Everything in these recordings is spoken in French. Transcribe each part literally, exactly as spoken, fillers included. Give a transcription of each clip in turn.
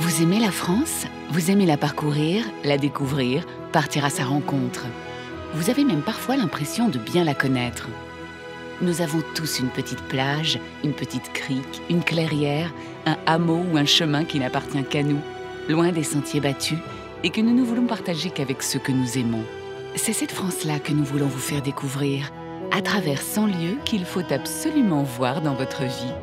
Vous aimez la France? Vous aimez la parcourir, la découvrir, partir à sa rencontre. Vous avez même parfois l'impression de bien la connaître. Nous avons tous une petite plage, une petite crique, une clairière, un hameau ou un chemin qui n'appartient qu'à nous, loin des sentiers battus, et que nous ne voulons partager qu'avec ceux que nous aimons. C'est cette France-là que nous voulons vous faire découvrir, à travers cent lieux qu'il faut absolument voir dans votre vie.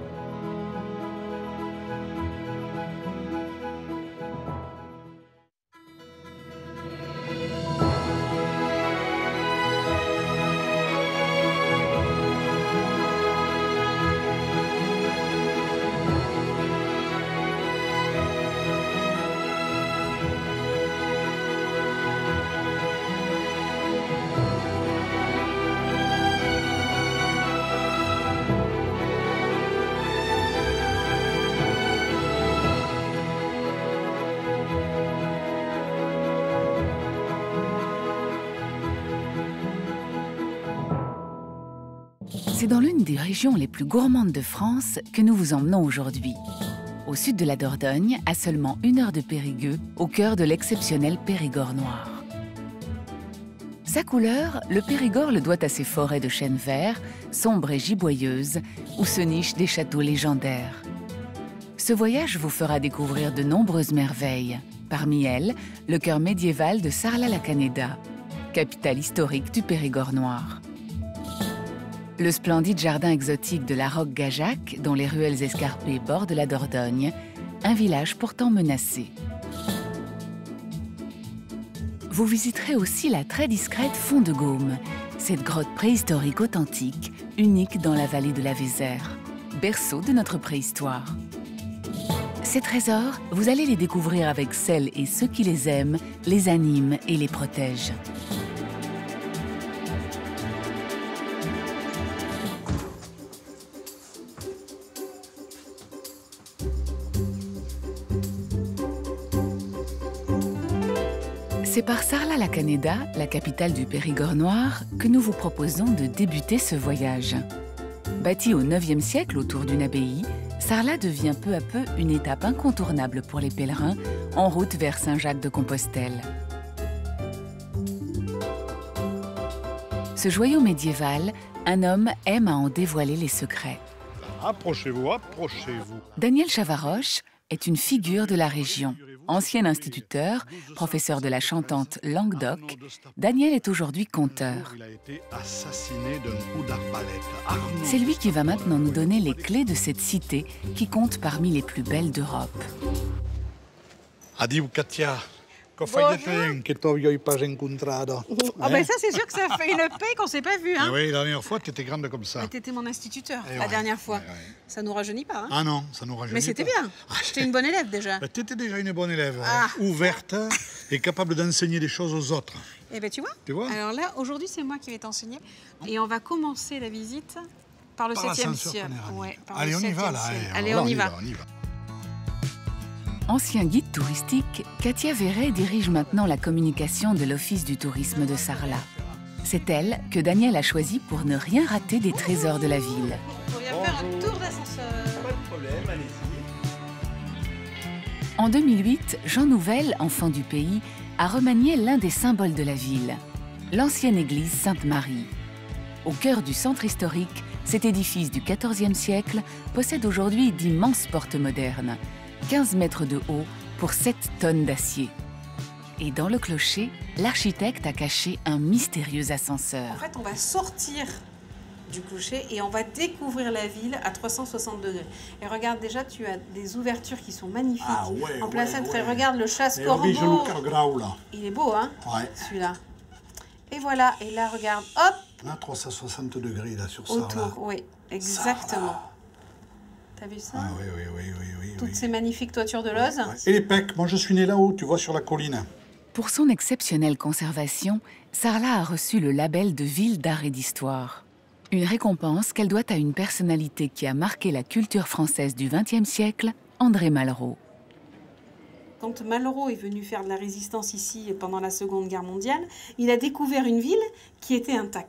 C'est dans l'une des régions les plus gourmandes de France que nous vous emmenons aujourd'hui. Au sud de la Dordogne, à seulement une heure de Périgueux, au cœur de l'exceptionnel Périgord noir. Sa couleur, le Périgord le doit à ses forêts de chênes verts, sombres et giboyeuses, où se nichent des châteaux légendaires. Ce voyage vous fera découvrir de nombreuses merveilles. Parmi elles, le cœur médiéval de Sarlat-la-Canéda, capitale historique du Périgord noir. Le splendide jardin exotique de la Roque-Gajac, dont les ruelles escarpées bordent la Dordogne, un village pourtant menacé. Vous visiterez aussi la très discrète Font de Gaume, cette grotte préhistorique authentique, unique dans la vallée de la Vézère, berceau de notre préhistoire. Ces trésors, vous allez les découvrir avec celles et ceux qui les aiment, les animent et les protègent. C'est par Sarlat-la-Canéda, la capitale du Périgord noir, que nous vous proposons de débuter ce voyage. Bâti au neuvième siècle autour d'une abbaye, Sarlat devient peu à peu une étape incontournable pour les pèlerins en route vers Saint-Jacques-de-Compostelle. Ce joyau médiéval, un homme aime à en dévoiler les secrets. Approchez-vous, approchez-vous. Daniel Chavaroche est une figure de la région. Ancien instituteur, professeur de la chantante Languedoc, Daniel est aujourd'hui conteur. C'est lui qui va maintenant nous donner les clés de cette cité qui compte parmi les plus belles d'Europe. Adieu, Katia. Que t'avais pas incontrado. Ah ben ça c'est sûr que ça fait une paix qu'on s'est pas vu hein. Eh oui, la dernière fois tu étais grande comme ça. Tu étais mon instituteur eh la ouais, dernière fois. Ouais, ouais. Ça nous rajeunit pas hein. Ah non, ça nous rajeunit pas. Mais c'était bien. J'étais une bonne élève déjà. Ben, tu étais déjà une bonne élève, ah. hein, ouverte et capable d'enseigner des choses aux autres. Eh ben tu vois. Tu vois. Alors là aujourd'hui c'est moi qui vais t'enseigner et on va commencer la visite par le septième ciel. Ouais, Allez on y va là. Allez on y va. On y va. Ancien guide touristique, Katia Verret dirige maintenant la communication de l'Office du tourisme de Sarlat. C'est elle que Daniel a choisi pour ne rien rater des trésors de la ville. On vient faire un tour d'ascenseur. Pas de problème, allez-y. En deux mille huit, Jean Nouvel, enfant du pays, a remanié l'un des symboles de la ville, l'ancienne église Sainte-Marie. Au cœur du centre historique, cet édifice du quatorzième siècle possède aujourd'hui d'immenses portes modernes, quinze mètres de haut pour sept tonnes d'acier. Et dans le clocher, l'architecte a caché un mystérieux ascenseur. En fait, on va sortir du clocher et on va découvrir la ville à trois cent soixante degrés. Et regarde, déjà, tu as des ouvertures qui sont magnifiques. Ah ouais, en plein ouais, centre. ouais. Regarde le chasse-corbeau. Là. Il est beau, hein, ouais. celui-là. Et voilà, et là, regarde, hop. Là, trois cent soixante degrés, là, sur ça. Autour, oui, exactement. T'as vu ça? Ah oui, oui, oui, oui, oui. Toutes oui. ces magnifiques toitures de Lozes. Ouais, ouais. Et les Pecs, moi je suis né là-haut, tu vois, sur la colline. Pour son exceptionnelle conservation, Sarlat a reçu le label de Ville d'art et d'histoire. Une récompense qu'elle doit à une personnalité qui a marqué la culture française du vingtième siècle, André Malraux. Quand Malraux est venu faire de la résistance ici pendant la Seconde Guerre mondiale, il a découvert une ville qui était intacte.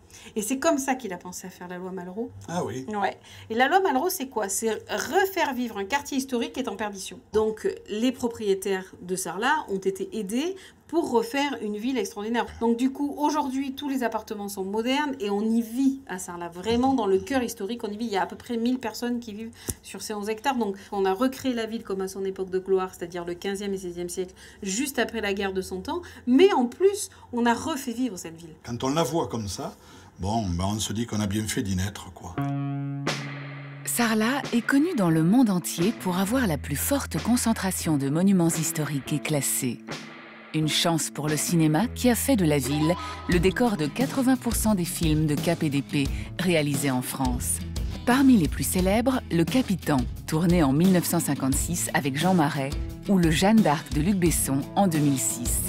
Et c'est comme ça qu'il a pensé à faire la loi Malraux. Ah oui. Ouais. Et la loi Malraux, c'est quoi? C'est refaire vivre un quartier historique qui est en perdition. Donc, les propriétaires de Sarlat ont été aidés pour refaire une ville extraordinaire. Donc du coup, aujourd'hui, tous les appartements sont modernes et on y vit à Sarlat. Vraiment, dans le cœur historique, on y vit. Il y a à peu près mille personnes qui vivent sur ces onze hectares. Donc on a recréé la ville comme à son époque de gloire, c'est-à-dire le quinzième et seizième siècle, juste après la guerre de Cent Ans. Mais en plus, on a refait vivre cette ville. Quand on la voit comme ça, bon, ben on se dit qu'on a bien fait d'y naître, quoi. Sarlat est connu dans le monde entier pour avoir la plus forte concentration de monuments historiques et classés. Une chance pour le cinéma qui a fait de la ville le décor de quatre-vingts pour cent des films de K P D P réalisés en France. Parmi les plus célèbres, Le Capitan, tourné en mille neuf cent cinquante-six avec Jean Marais, ou Le Jeanne d'Arc de Luc Besson en deux mille six.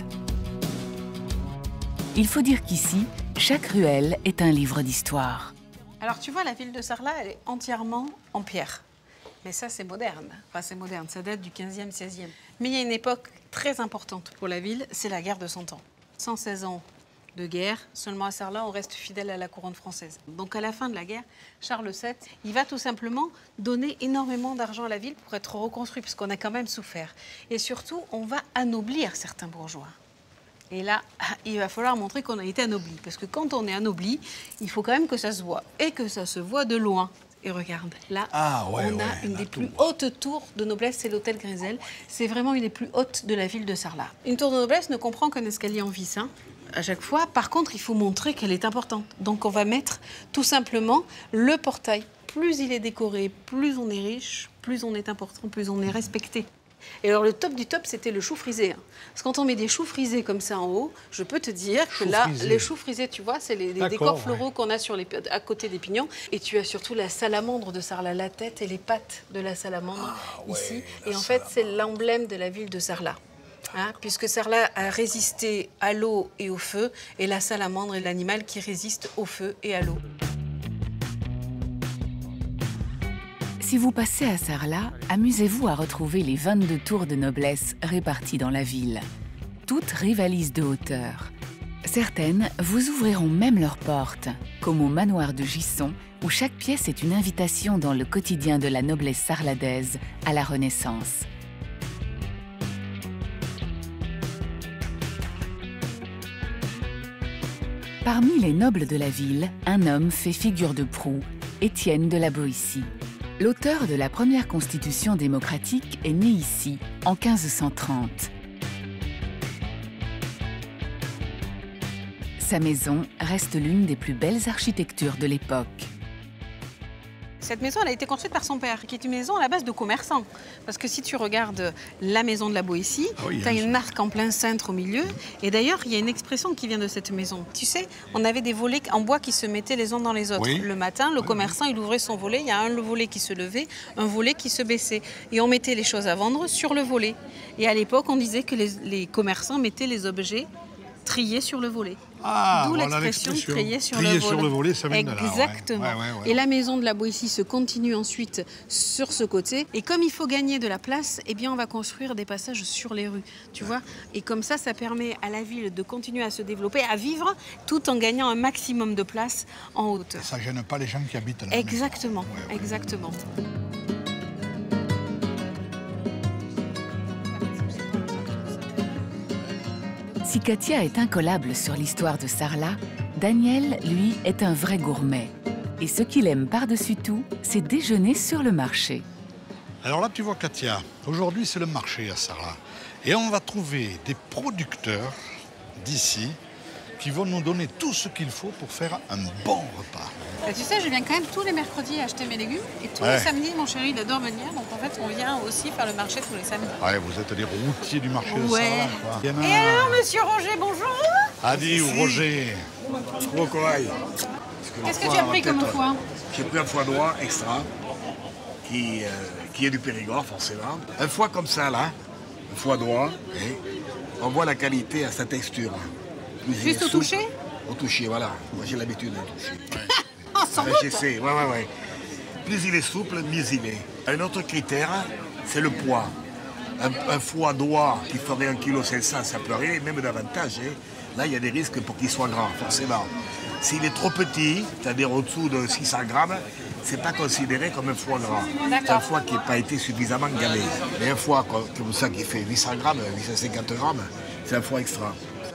Il faut dire qu'ici, chaque ruelle est un livre d'histoire. Alors tu vois, la ville de Sarlat, elle est entièrement en pierre. Mais ça, c'est moderne. Enfin, c'est moderne, ça date du quinzième, seizième. Mais il y a une époque très importante pour la ville, c'est la guerre de Cent Ans. cent seize ans de guerre, seulement à Sarlat, on reste fidèle à la couronne française. Donc à la fin de la guerre, Charles sept, il va tout simplement donner énormément d'argent à la ville pour être reconstruit, puisqu'on a quand même souffert. Et surtout, on va anoblir certains bourgeois. Et là, il va falloir montrer qu'on a été anobli. Parce que quand on est anobli, il faut quand même que ça se voit. Et que ça se voit de loin. Et regarde, là, ah, ouais, on a ouais, une la des tour. plus hautes tours de noblesse, c'est l'hôtel Grézel. C'est vraiment une des plus hautes de la ville de Sarlat. Une tour de noblesse ne comprend qu'un escalier en vis, hein, à chaque fois. Par contre, il faut montrer qu'elle est importante. Donc on va mettre tout simplement le portail. Plus il est décoré, plus on est riche, plus on est important, plus on est respecté. Et alors le top du top, c'était le chou frisé. Hein. Parce que quand on met des choux frisés comme ça en haut, je peux te dire que chou là, frisé. les choux frisés, tu vois, c'est les, les décors floraux ouais. qu'on a sur les, à côté des pignons. Et tu as surtout la salamandre de Sarlat, la tête et les pattes de la salamandre ah, ouais, ici. Et en fait, c'est l'emblème de la ville de Sarlat. Hein, puisque Sarlat a résisté à l'eau et au feu, et la salamandre est l'animal qui résiste au feu et à l'eau. Si vous passez à Sarlat, amusez-vous à retrouver les vingt-deux tours de noblesse réparties dans la ville. Toutes rivalisent de hauteur. Certaines vous ouvriront même leurs portes, comme au manoir de Gisson, où chaque pièce est une invitation dans le quotidien de la noblesse sarladaise à la Renaissance. Parmi les nobles de la ville, un homme fait figure de proue, Étienne de la Boétie. L'auteur de la première constitution démocratique est né ici, en quinze cent trente. Sa maison reste l'une des plus belles architectures de l'époque. Cette maison, elle a été construite par son père, qui est une maison à la base de commerçants. Parce que si tu regardes la maison de la Boétie, ah oui, tu as une arc en plein cintre au milieu. Et d'ailleurs, il y a une expression qui vient de cette maison. Tu sais, on avait des volets en bois qui se mettaient les uns dans les autres. Oui. Le matin, le oui, commerçant, oui. il ouvrait son volet. Il y a un volet qui se levait, un volet qui se baissait. Et on mettait les choses à vendre sur le volet. Et à l'époque, on disait que les, les commerçants mettaient les objets triés sur le volet. Ah, d'où voilà l'expression trier sur trier le volet. sur le volet, ça vient de là. Exactement. Ouais, ouais, ouais, ouais. Et la maison de la Boétie se continue ensuite sur ce côté. Et comme il faut gagner de la place, eh bien on va construire des passages sur les rues, tu ouais. vois. Et comme ça, ça permet à la ville de continuer à se développer, à vivre, tout en gagnant un maximum de place en hauteur. Ça ne gêne pas les gens qui habitent là. Exactement, ouais, ouais. exactement. Si Katia est incollable sur l'histoire de Sarlat, Daniel, lui, est un vrai gourmet. Et ce qu'il aime par-dessus tout, c'est déjeuner sur le marché. Alors là, tu vois, Katia, aujourd'hui, c'est le marché à Sarlat. Et on va trouver des producteurs d'ici qui vont nous donner tout ce qu'il faut pour faire un bon repas. Bah, tu sais, je viens quand même tous les mercredis acheter mes légumes. Et tous ouais. les samedis, mon chéri, il adore venir. Donc en fait, on vient aussi faire le marché tous les samedis. Ouais, vous êtes des routiers du marché ouais. de Sarlat. Et alors, monsieur Roger, bonjour. Adi ou Roger. Bon corail. Qu'est-ce que tu as pris comme foie? J'ai pris un foie droit extra, qui, euh, qui est du Périgord, forcément. Un foie comme ça, là, un foie droit, et on voit la qualité à sa texture. Juste au toucher? Au toucher, voilà. Moi, j'ai l'habitude de toucher. Ouais. Oh, sans doute. J'essaie, ouais, ouais, ouais. Plus il est souple, mieux il est. Un autre critère, c'est le poids. Un, un foie droit qui ferait un kilo cinq cents, ça peut arriver, même davantage. Hein. Là, il y a des risques pour qu'il soit grand, forcément. S'il est trop petit, c'est-à-dire au-dessous de six cents grammes, c'est pas considéré comme un foie gras. C'est un foie qui n'a pas été suffisamment gavé. Mais un foie comme, comme ça qui fait huit cents grammes, huit cent cinquante grammes, c'est un foie extra.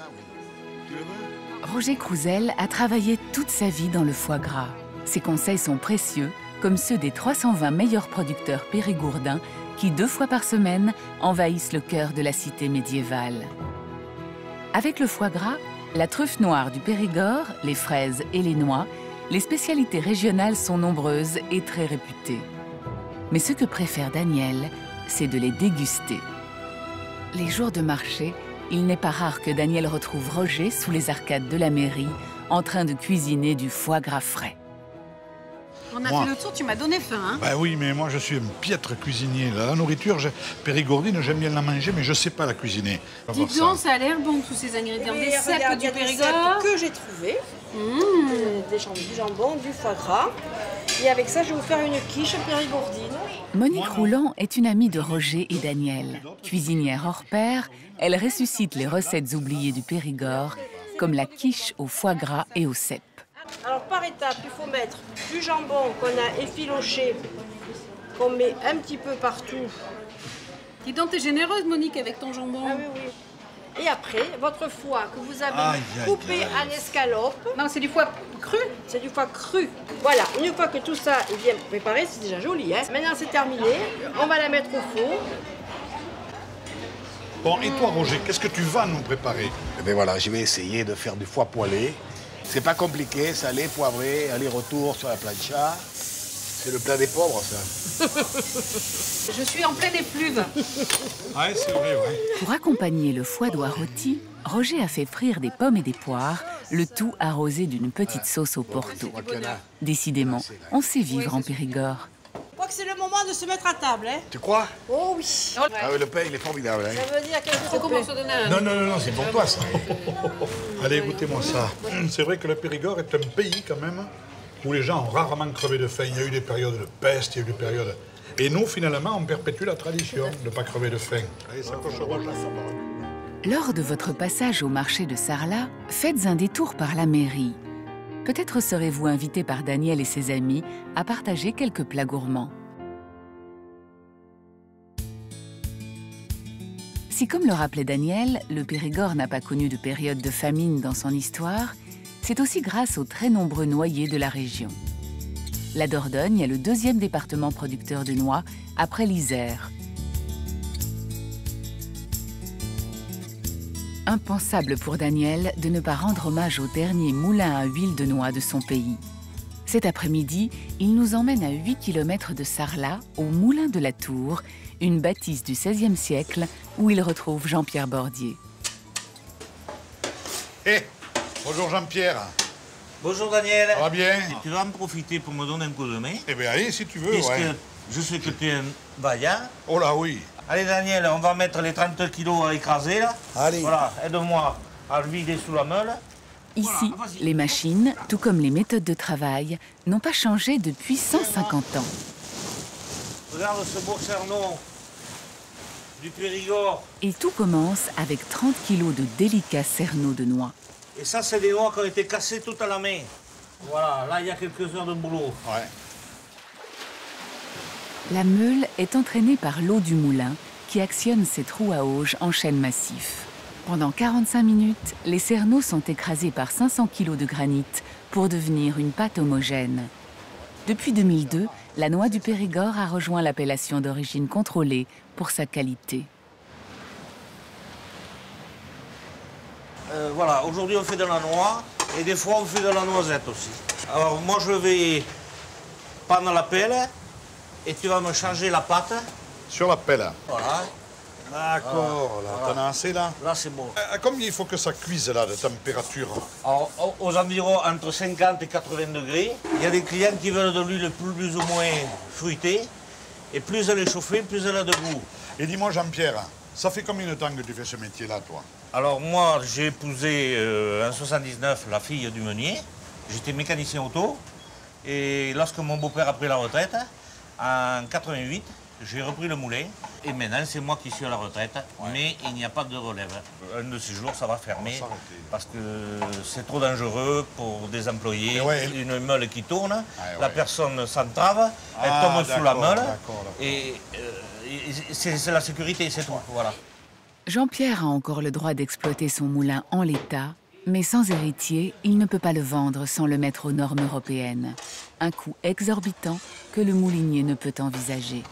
Roger Crouzel a travaillé toute sa vie dans le foie gras. Ses conseils sont précieux, comme ceux des trois cent vingt meilleurs producteurs périgourdins qui, deux fois par semaine, envahissent le cœur de la cité médiévale. Avec le foie gras, la truffe noire du Périgord, les fraises et les noix, les spécialités régionales sont nombreuses et très réputées. Mais ce que préfère Daniel, c'est de les déguster. Les jours de marché, il n'est pas rare que Daniel retrouve Roger sous les arcades de la mairie, en train de cuisiner du foie gras frais. On a Moi. fait le tour, tu m'as donné faim, hein? Ben oui, mais moi je suis un piètre cuisinier. La nourriture, je- périgourdine, j'aime bien la manger, mais je ne sais pas la cuisiner. On va Dis voir donc, ça a l'air bon, tous ces ingrédients. Des Et cèpes regarde, il du y a des Périgord. cèpes que j'ai trouvé, Euh, des jambes, du jambon, du foie gras. Et avec ça, je vais vous faire une quiche périgourdine. Monique Rouland est une amie de Roger et Daniel. Cuisinière hors pair, elle ressuscite les recettes oubliées du Périgord, comme la quiche au foie gras et au cèpe. Alors par étape, il faut mettre du jambon qu'on a effiloché, qu'on met un petit peu partout. Dis donc, t'es généreuse, Monique, avec ton jambon. Ah oui, oui. Et après, votre foie que vous avez Aïe, aïe, coupé aïe. en escalope, Non, c'est du foie cru. c'est du foie cru. Voilà, une fois que tout ça est bien préparé, c'est déjà joli. Hein. Maintenant c'est terminé, on va la mettre au four. Bon, et toi, Roger, qu'est-ce que tu vas nous préparer? Eh bien voilà, je vais essayer de faire du foie poêlé. C'est pas compliqué, salé, poivré, aller-retour sur la plancha. C'est le plat des pauvres, ça. Je suis en pleine effluve. Ouais, c'est vrai, ouais. Pour accompagner le foie d'oie rôti, Roger a fait frire des pommes et des poires, le tout arrosé d'une petite sauce au porto. Décidément, on sait vivre en Périgord. Je crois que c'est le moment de se mettre à table. Hein. Tu crois? Oh oui. Ah oui, le pain, il est formidable. Hein. Ça veut dire qu'il Faut faut qu'on se donne un. Non, non, non, non, c'est pour toi, ça. Allez, goûtez-moi ça. C'est vrai que le Périgord est un pays, quand même, où les gens ont rarement crevé de faim. Il y a eu des périodes de peste, il y a eu des périodes... Et nous, finalement, on perpétue la tradition de ne pas crever de faim. Allez, ça coche au rôle. Lors de votre passage au marché de Sarlat, faites un détour par la mairie. Peut-être serez-vous invité par Daniel et ses amis à partager quelques plats gourmands. Si, comme le rappelait Daniel, le Périgord n'a pas connu de période de famine dans son histoire, c'est aussi grâce aux très nombreux noyers de la région. La Dordogne est le deuxième département producteur de noix, après l'Isère. Impensable pour Daniel de ne pas rendre hommage au dernier moulin à huile de noix de son pays. Cet après-midi, il nous emmène à huit kilomètres de Sarlat, au Moulin de la Tour, une bâtisse du seizième siècle où il retrouve Jean-Pierre Bordier. Hé, bonjour Jean-Pierre. Bonjour Daniel. Ça va bien? Et tu vas en profiter pour me donner un coup de main. Eh bien, allez, si tu veux, Puisque ouais. je sais que tu es un vaillant. Oh là, oui. Allez Daniel, on va mettre les trente kilos à écraser là. Allez. Voilà, aide-moi à le vider sous la meule. Ici, les machines, tout comme les méthodes de travail, n'ont pas changé depuis cent cinquante ans. Regarde ce beau cerneau du Périgord. Et tout commence avec trente kilos de délicats cerneaux de noix. Et ça, c'est des noix qui ont été cassées toutes à la main. Voilà, là, il y a quelques heures de boulot. Ouais. La meule est entraînée par l'eau du moulin qui actionne ses trous à auge en chêne massif. Pendant quarante-cinq minutes, les cerneaux sont écrasés par cinq cents kilos de granit pour devenir une pâte homogène. Depuis deux mille deux, la noix du Périgord a rejoint l'appellation d'origine contrôlée pour sa qualité. Euh, voilà, aujourd'hui, on fait de la noix et des fois, on fait de la noisette aussi. Alors, moi, je vais prendre la pelle et tu vas me changer la pâte. Sur la pelle. Voilà. D'accord, là, Voilà. t'en as assez, là? Là, c'est bon. À combien il faut que ça cuise, là, de température? Alors, aux- aux environs entre cinquante et quatre-vingts degrés. Il y a des clients qui veulent de l'huile plus ou moins fruitée. Et plus elle est chauffée, plus elle a de goût. Et dis-moi, Jean-Pierre, ça fait combien de temps que tu fais ce métier-là, toi? Alors moi, j'ai épousé euh, en soixante-dix-neuf la fille du meunier. J'étais mécanicien auto. Et lorsque mon beau-père a pris la retraite, en quatre-vingt-huit, J'ai repris le moulin et maintenant c'est moi qui suis à la retraite, ouais. Mais il n'y a pas de relève. Un de ces jours, ça va fermer va parce que c'est trop dangereux pour des employés. Ouais. Une meule qui tourne, ah, la ouais. personne s'entrave, elle ah, tombe sous la meule et euh, c'est la sécurité, c'est tout. Voilà. Jean-Pierre a encore le droit d'exploiter son moulin en l'état, mais sans héritier, il ne peut pas le vendre sans le mettre aux normes européennes. Un coût exorbitant que le moulinier ne peut envisager.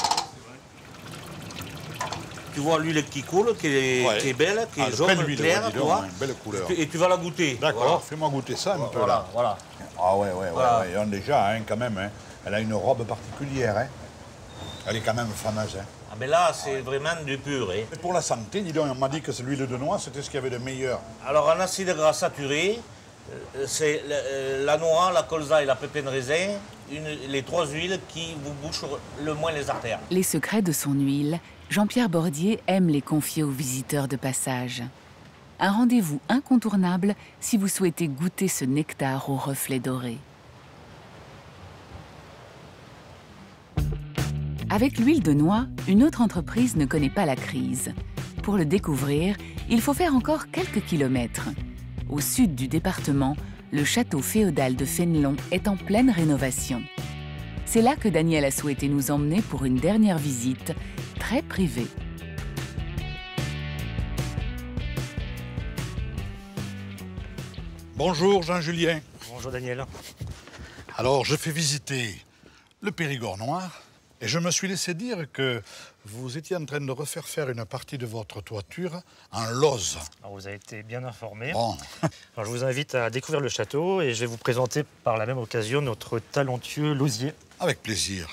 Tu vois l'huile qui coule, qui est, ouais. qui est belle, qui ah, est jaune, claire, tu vois, belle couleur. Et tu vas la goûter. D'accord, voilà. Fais-moi goûter ça un voilà, peu voilà, là. Voilà. Ah ouais, ouais, voilà. ouais, ouais. Déjà, hein, quand même, hein, elle a une robe particulière. Hein. Elle est quand même fameuse. Hein. Ah mais là, c'est ouais. vraiment du pur. Hein. Et pour la santé, dis donc, on m'a dit que l'huile de noix, c'était ce qu'il y avait de meilleur. Alors, en acide gras saturé, c'est la noix, la colza et la pépin de raisin, une, les trois huiles qui vous bouchent le moins les artères. Les secrets de son huile, Jean-Pierre Bordier aime les confier aux visiteurs de passage. Un rendez-vous incontournable si vous souhaitez goûter ce nectar aux reflets dorés. Avec l'huile de noix, une autre entreprise ne connaît pas la crise. Pour le découvrir, il faut faire encore quelques kilomètres. Au sud du département, le château féodal de Fénelon est en pleine rénovation. C'est là que Daniel a souhaité nous emmener pour une dernière visite, très privée. Bonjour Jean-Julien. Bonjour Daniel. Alors, je fais visiter le Périgord noir et je me suis laissé dire que vous étiez en train de refaire faire une partie de votre toiture en lose. Alors, vous avez été bien informé. Bon. Alors, je vous invite à découvrir le château et je vais vous présenter par la même occasion notre talentueux losier. Avec plaisir.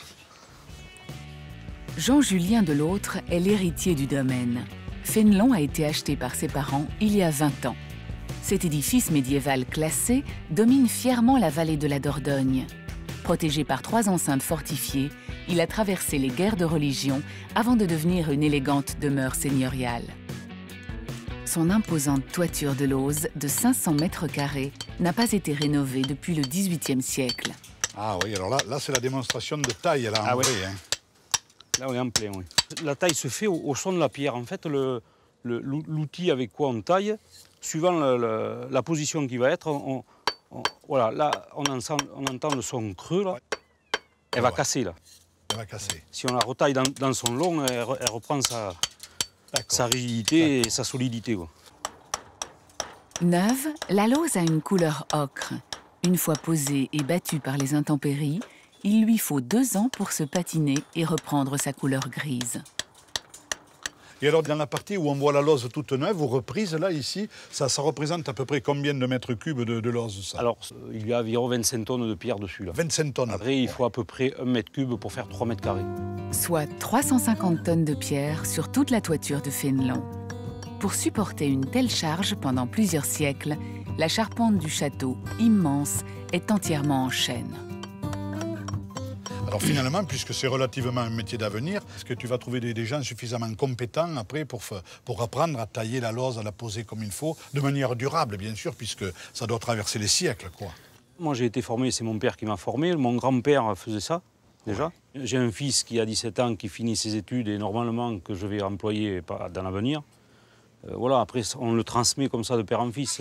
Jean-Julien Delautre est l'héritier du domaine. Fénelon a été acheté par ses parents il y a vingt ans. Cet édifice médiéval classé domine fièrement la vallée de la Dordogne. Protégé par trois enceintes fortifiées, il a traversé les guerres de religion avant de devenir une élégante demeure seigneuriale. Son imposante toiture de lauze de cinq cents mètres carrés n'a pas été rénovée depuis le dix-huitième siècle. Ah oui, alors là, là c'est la démonstration de taille, là, en ah vrai. Oui. Hein. Là, on est en plein, oui. La taille se fait au, au son de la pierre. En fait, l'outil avec quoi on taille, suivant le, le, la position qui va être, on, on, voilà, là, on, entend, on entend le son creux, là. Elle va ouais. casser, là. Elle va casser. Si on la retaille dans, dans son long, elle, elle reprend sa, sa rigidité et sa solidité, quoi. Neuve, la lauze a une couleur ocre. Une fois posée et battue par les intempéries, il lui faut deux ans pour se patiner et reprendre sa couleur grise. Et alors, dans la partie où on voit la lauze toute neuve ou reprise, là, ici, ça, ça représente à peu près combien de mètres cubes de, de lauze, ça? Alors, il y a environ vingt-cinq tonnes de pierre dessus, là. vingt-cinq tonnes. Après, il faut à peu près un mètre cube pour faire trois mètres carrés. Soit trois cent cinquante tonnes de pierre sur toute la toiture de Fénelon. Pour supporter une telle charge pendant plusieurs siècles, la charpente du château, immense, est entièrement en chêne. Alors finalement, puisque c'est relativement un métier d'avenir, est-ce que tu vas trouver des, des gens suffisamment compétents après pour, pour apprendre à tailler la lauze, à la poser comme il faut, de manière durable, bien sûr, puisque ça doit traverser les siècles, quoi. Moi, j'ai été formé, c'est mon père qui m'a formé. Mon grand-père faisait ça, déjà. Ouais. J'ai un fils qui a dix-sept ans, qui finit ses études et normalement que je vais employer dans l'avenir. Euh, voilà, après, on le transmet comme ça de père en fils.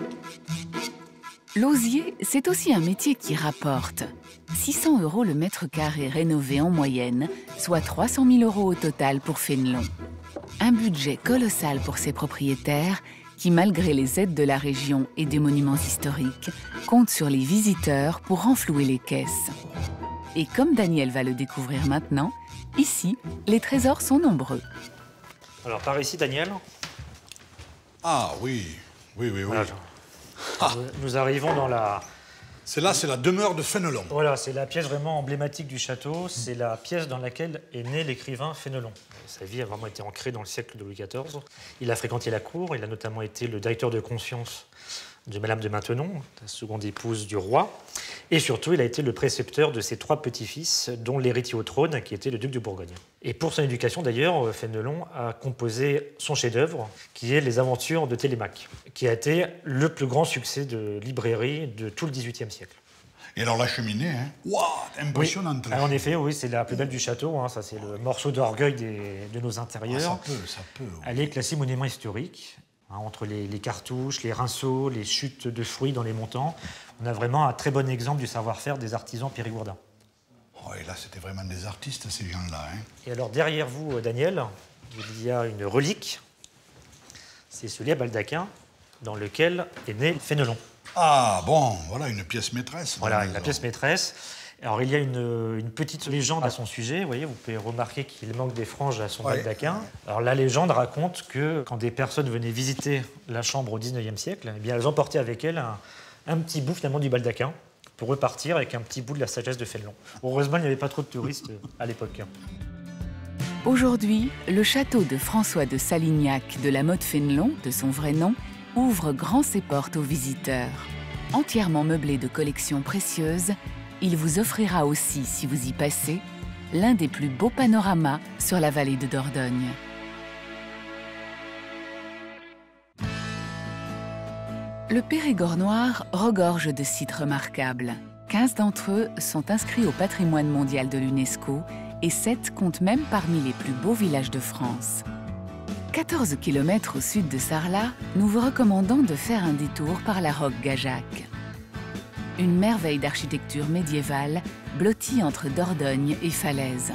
L'osier, c'est aussi un métier qui rapporte. six cents euros le mètre carré rénové en moyenne, soit trois cent mille euros au total pour Fénelon. Un budget colossal pour ses propriétaires qui, malgré les aides de la région et des monuments historiques, comptent sur les visiteurs pour renflouer les caisses. Et comme Daniel va le découvrir maintenant, ici, les trésors sont nombreux. Alors, par ici, Daniel. Ah oui, oui, oui, oui. Voilà. Ah. Nous arrivons dans la... C'est là, c'est la demeure de Fénelon. Voilà, c'est la pièce vraiment emblématique du château. C'est la pièce dans laquelle est né l'écrivain Fénelon. Sa vie a vraiment été ancrée dans le siècle de Louis quatorze. Il a fréquenté la cour, il a notamment été le directeur de conscience de Madame de Maintenon, la seconde épouse du roi. Et surtout, il a été le précepteur de ses trois petits-fils, dont l'héritier au trône, qui était le duc de Bourgogne. Et pour son éducation, d'ailleurs, Fénelon a composé son chef-d'œuvre, qui est Les Aventures de Télémaque, qui a été le plus grand succès de librairie de tout le dix-huitième siècle. Et alors la cheminée, hein, wow, impressionnante. Oui. Alors, en effet, oui, c'est la plus belle du château. Hein, ça, c'est le morceau d'orgueil des- de nos intérieurs. Ah, ça peut, ça peut. Oui. Elle est classée monument historique. Hein, entre les, les cartouches, les rinceaux, les chutes de fruits dans les montants, on a vraiment un très bon exemple du savoir-faire des artisans périgourdins. Oh, et là, c'était vraiment des artistes, ces gens-là. Hein. Et alors, derrière vous, Daniel, il y a une relique. C'est ce lit à baldaquin dans lequel est né le Fénelon. Ah, bon, voilà une pièce maîtresse. Voilà, la pièce maîtresse. Alors, il y a une, une petite légende à son sujet. Vous voyez, vous pouvez remarquer qu'il manque des franges à son Ouais. baldaquin. Alors, la légende raconte que quand des personnes venaient visiter la chambre au dix-neuvième siècle, eh bien, elles emportaient avec elles un, un petit bout, finalement, du baldaquin pour repartir avec un petit bout de la sagesse de Fénelon. Heureusement, il n'y avait pas trop de touristes à l'époque. Aujourd'hui, le château de François de Salignac de la Motte-Fénelon, de son vrai nom, ouvre grand ses portes aux visiteurs. Entièrement meublé de collections précieuses, il vous offrira aussi, si vous y passez, l'un des plus beaux panoramas sur la vallée de Dordogne. Le Périgord noir regorge de sites remarquables. quinze d'entre eux sont inscrits au patrimoine mondial de l'UNESCO et sept comptent même parmi les plus beaux villages de France. quatorze kilomètres au sud de Sarlat, nous vous recommandons de faire un détour par la Roque-Gajac. Une merveille d'architecture médiévale blottie entre Dordogne et Falaise.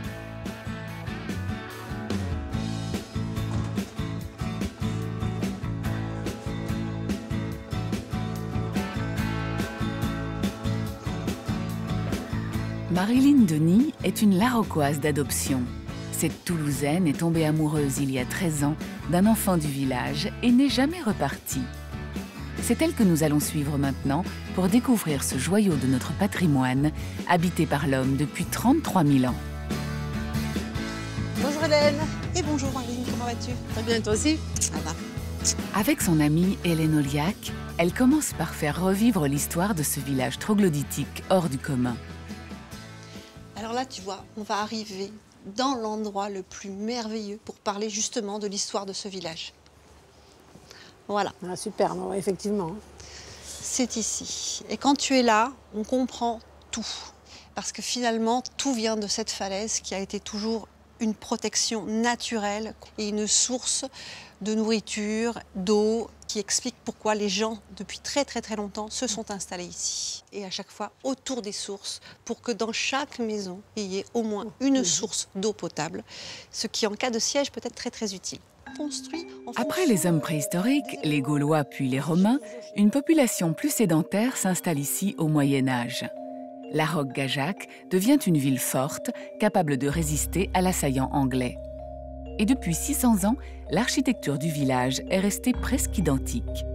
Marilyn Denis est une Larocquoise d'adoption. Cette Toulousaine est tombée amoureuse il y a treize ans d'un enfant du village et n'est jamais repartie. C'est elle que nous allons suivre maintenant pour découvrir ce joyau de notre patrimoine, habité par l'homme depuis trente-trois mille ans. Bonjour Hélène. Et bonjour Marilyn, comment vas-tu? Très bien, toi aussi? Ça va. Avec son amie Hélène Oliac, elle commence par faire revivre l'histoire de ce village troglodytique hors du commun. Alors là, tu vois, on va arriver dans l'endroit le plus merveilleux pour parler justement de l'histoire de ce village. Voilà. Ah, super, non, effectivement. C'est ici. Et quand tu es là, on comprend tout. Parce que finalement, tout vient de cette falaise qui a été toujours une protection naturelle et une source de nourriture, d'eau, qui explique pourquoi les gens, depuis très très très longtemps, se sont installés ici. Et à chaque fois, autour des sources, pour que dans chaque maison, il y ait au moins une source d'eau potable, ce qui, en cas de siège, peut être très très utile. Construit en Après les hommes préhistoriques, les Gaulois puis les Romains, une population plus sédentaire s'installe ici au Moyen Âge. La Roque-Gajac devient une ville forte, capable de résister à l'assaillant anglais. Et depuis six cents ans, l'architecture du village est restée presque identique.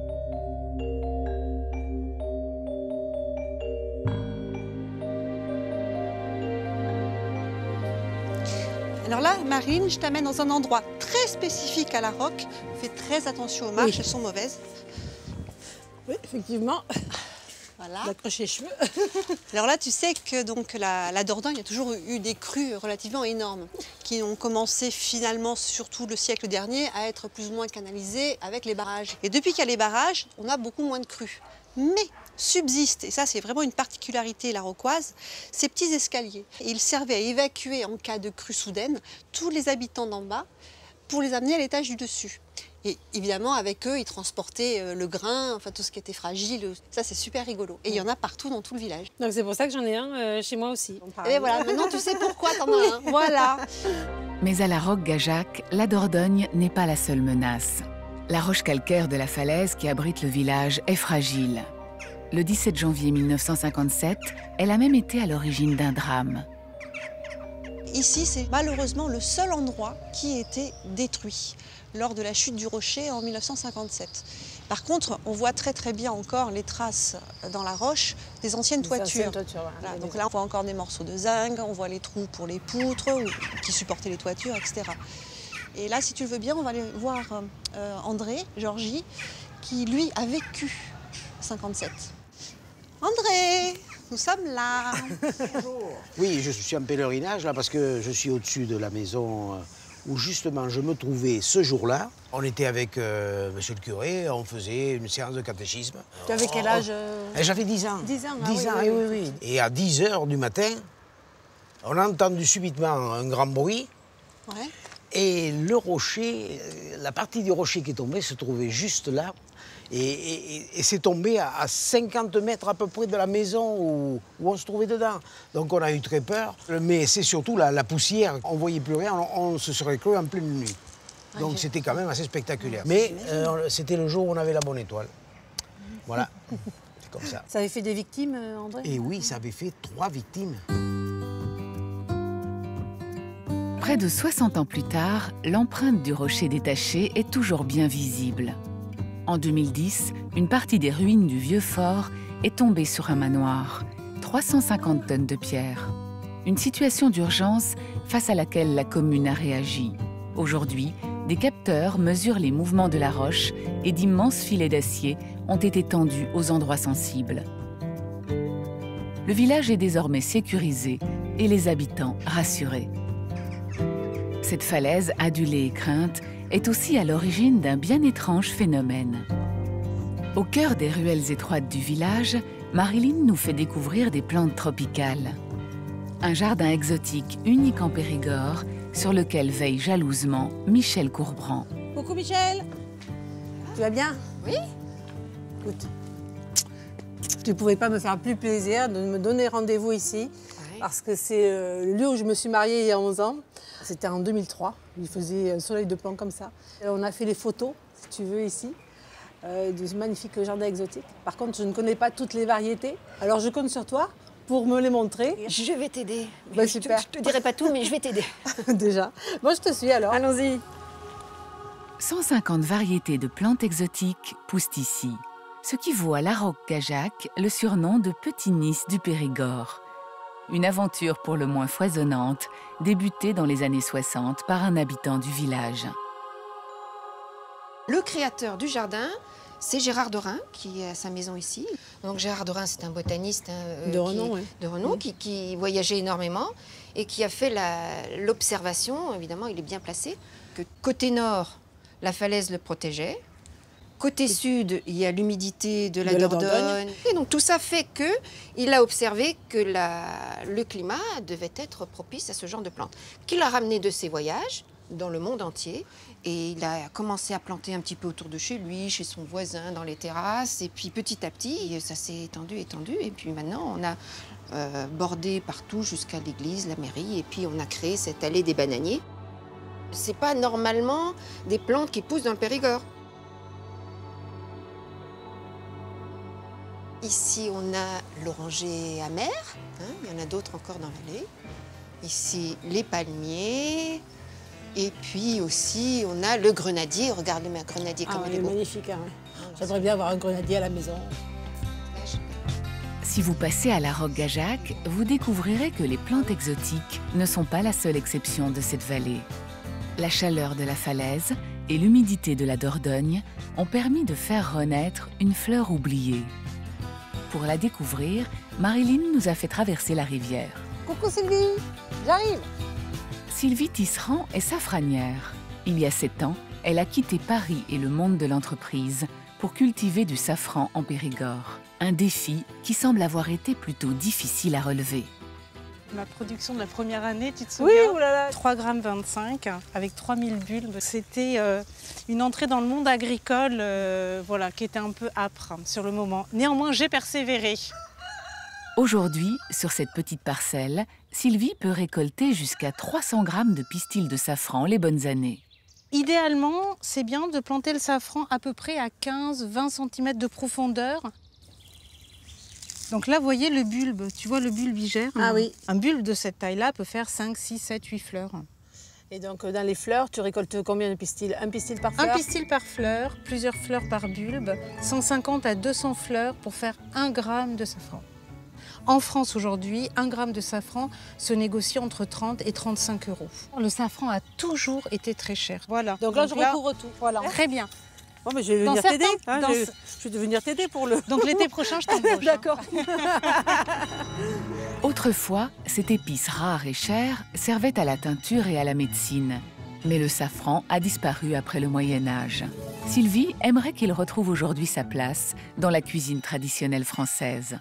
Alors là, Marine, je t'amène dans un endroit très spécifique à la Roque. Fais très attention aux marches, oui. Elles sont mauvaises. Oui, effectivement. Voilà. D'accrocher les cheveux. Alors là, tu sais que donc, la, la Dordogne a toujours eu des crues relativement énormes, qui ont commencé finalement, surtout le siècle dernier, à être plus ou moins canalisées avec les barrages. Et depuis qu'il y a les barrages, on a beaucoup moins de crues. Mais subsistent, et ça c'est vraiment une particularité larocquoise, ces petits escaliers. Ils servaient à évacuer en cas de crue soudaine tous les habitants d'en bas pour les amener à l'étage du dessus. Et évidemment, avec eux, ils transportaient le grain, enfin tout ce qui était fragile. Ça, c'est super rigolo. Et il y en a partout dans tout le village. Donc c'est pour ça que j'en ai un euh, chez moi aussi. Et voilà, maintenant tu sais pourquoi t'en as un. Voilà. Mais à la Roque-Gajac, la Dordogne n'est pas la seule menace. La roche calcaire de la falaise qui abrite le village est fragile. Le dix-sept janvier mille neuf cent cinquante-sept, elle a même été à l'origine d'un drame. Ici, c'est malheureusement le seul endroit qui a été détruit lors de la chute du rocher en mille neuf cent cinquante-sept. Par contre, on voit très très bien encore les traces dans la roche des anciennes des toitures. Anciennes toitures voilà. Voilà, donc là, on voit encore des morceaux de zinc, on voit les trous pour les poutres qui supportaient les toitures, et cetera. Et là, si tu le veux bien, on va aller voir euh, André, Georgie, qui lui a vécu cinquante-sept. André, nous sommes là. Oui, je suis en pèlerinage là parce que je suis au-dessus de la maison où justement je me trouvais ce jour-là. On était avec euh, monsieur le curé, on faisait une séance de catéchisme. Tu avais quel âge euh... J'avais dix ans. dix ans, ah, dix oui, ans, oui, oui, oui. oui. Et à dix heures du matin, on a entendu subitement un grand bruit. Ouais. Et le rocher, la partie du rocher qui est tombée se trouvait juste là. Et, et, et c'est tombé à, à cinquante mètres à peu près de la maison où, où on se trouvait dedans. Donc on a eu très peur. Mais c'est surtout la, la poussière. On ne voyait plus rien, on, on se serait cru en pleine nuit. Donc okay. C'était quand même assez spectaculaire. Mais euh, c'était le jour où on avait la bonne étoile. Voilà, c'est comme ça. Ça avait fait des victimes, André? Et oui, ça avait fait trois victimes. Près de soixante ans plus tard, l'empreinte du rocher détaché est toujours bien visible. En deux mille dix, une partie des ruines du vieux fort est tombée sur un manoir. trois cent cinquante tonnes de pierre. Une situation d'urgence face à laquelle la commune a réagi. Aujourd'hui, des capteurs mesurent les mouvements de la roche et d'immenses filets d'acier ont été tendus aux endroits sensibles. Le village est désormais sécurisé et les habitants rassurés. Cette falaise adulée et crainte est aussi à l'origine d'un bien étrange phénomène. Au cœur des ruelles étroites du village, Marilyn nous fait découvrir des plantes tropicales. Un jardin exotique unique en Périgord sur lequel veille jalousement Michel Courbran. Coucou Michel, tu vas bien? Oui. Écoute, tu ne pouvais pas me faire plus plaisir de me donner rendez-vous ici, oui. Parce que c'est euh, le lieu où je me suis mariée il y a onze ans. C'était en deux mille trois, il faisait un soleil de plomb comme ça. Et on a fait les photos, si tu veux, ici, euh, de ce magnifique jardin exotique. Par contre, je ne connais pas toutes les variétés, alors je compte sur toi pour me les montrer. Je vais t'aider. Bah, je, je te dirai pas tout, mais je vais t'aider. Déjà. Moi, je te suis alors. Allons-y. cent cinquante variétés de plantes exotiques poussent ici, ce qui vaut à la Roque-Gajac le surnom de Petit Nice du Périgord. Une aventure pour le moins foisonnante, débutée dans les années soixante par un habitant du village. Le créateur du jardin, c'est Gérard Dorin, qui a sa maison ici. Donc Gérard Dorin, c'est un botaniste hein, de renom, qui, oui. de renom mmh. qui, qui voyageait énormément et qui a fait l'observation, évidemment il est bien placé, que côté nord, la falaise le protégeait. Côté sud, il y a l'humidité de la de Dordogne. La Dordogne. Et donc tout ça fait qu'il a observé que la, le climat devait être propice à ce genre de plantes. Qu'il a ramené de ses voyages dans le monde entier. Et il a commencé à planter un petit peu autour de chez lui, chez son voisin, dans les terrasses. Et puis petit à petit, ça s'est étendu, étendu. Et puis maintenant, on a euh, bordé partout jusqu'à l'église, la mairie. Et puis on a créé cette allée des bananiers. C'est pas normalement des plantes qui poussent dans le Périgord. Ici, on a l'oranger amer, hein, il y en a d'autres encore dans l'allée. Ici, les palmiers. Et puis aussi, on a le grenadier. Regarde le grenadier comme ah, il est beau. Magnifique. Hein. J'aimerais bien avoir un grenadier à la maison. Si vous passez à la Roque-Gajac, vous découvrirez que les plantes exotiques ne sont pas la seule exception de cette vallée. La chaleur de la falaise et l'humidité de la Dordogne ont permis de faire renaître une fleur oubliée. Pour la découvrir, Marilyn nous a fait traverser la rivière. Coucou Sylvie, j'arrive. Sylvie Tisserand est safranière. Il y a sept ans, elle a quitté Paris et le monde de l'entreprise pour cultiver du safran en Périgord. Un défi qui semble avoir été plutôt difficile à relever. Ma production de la première année, tu te souviens? Oui, oulala. trois virgule vingt-cinq grammes avec trois mille bulbes. C'était euh, une entrée dans le monde agricole euh, voilà, qui était un peu âpre sur le moment. Néanmoins, j'ai persévéré. Aujourd'hui, sur cette petite parcelle, Sylvie peut récolter jusqu'à trois cents grammes de pistils de safran les bonnes années. Idéalement, c'est bien de planter le safran à peu près à quinze à vingt centimètres de profondeur. Donc là, vous voyez le bulbe, tu vois le bulbe igère. Ah oui. Un bulbe de cette taille-là peut faire cinq, six, sept, huit fleurs. Et donc dans les fleurs, tu récoltes combien de pistils? Un pistil par fleur? Un pistil par fleur, plusieurs fleurs par bulbe, cent cinquante à deux cents fleurs pour faire un gramme de safran. En France aujourd'hui, un gramme de safran se négocie entre trente et trente-cinq euros. Le safran a toujours été très cher. Voilà. Donc là, Donc je là, recouvre tout. Voilà. Très bien. Bon, mais je vais venir t'aider. Hein, dans... je, je vais venir t'aider pour le... Donc l'été prochain, je t'embauche. D'accord. Autrefois, cette épice rare et chère servait à la teinture et à la médecine. Mais le safran a disparu après le Moyen-Âge. Sylvie aimerait qu'il retrouve aujourd'hui sa place dans la cuisine traditionnelle française.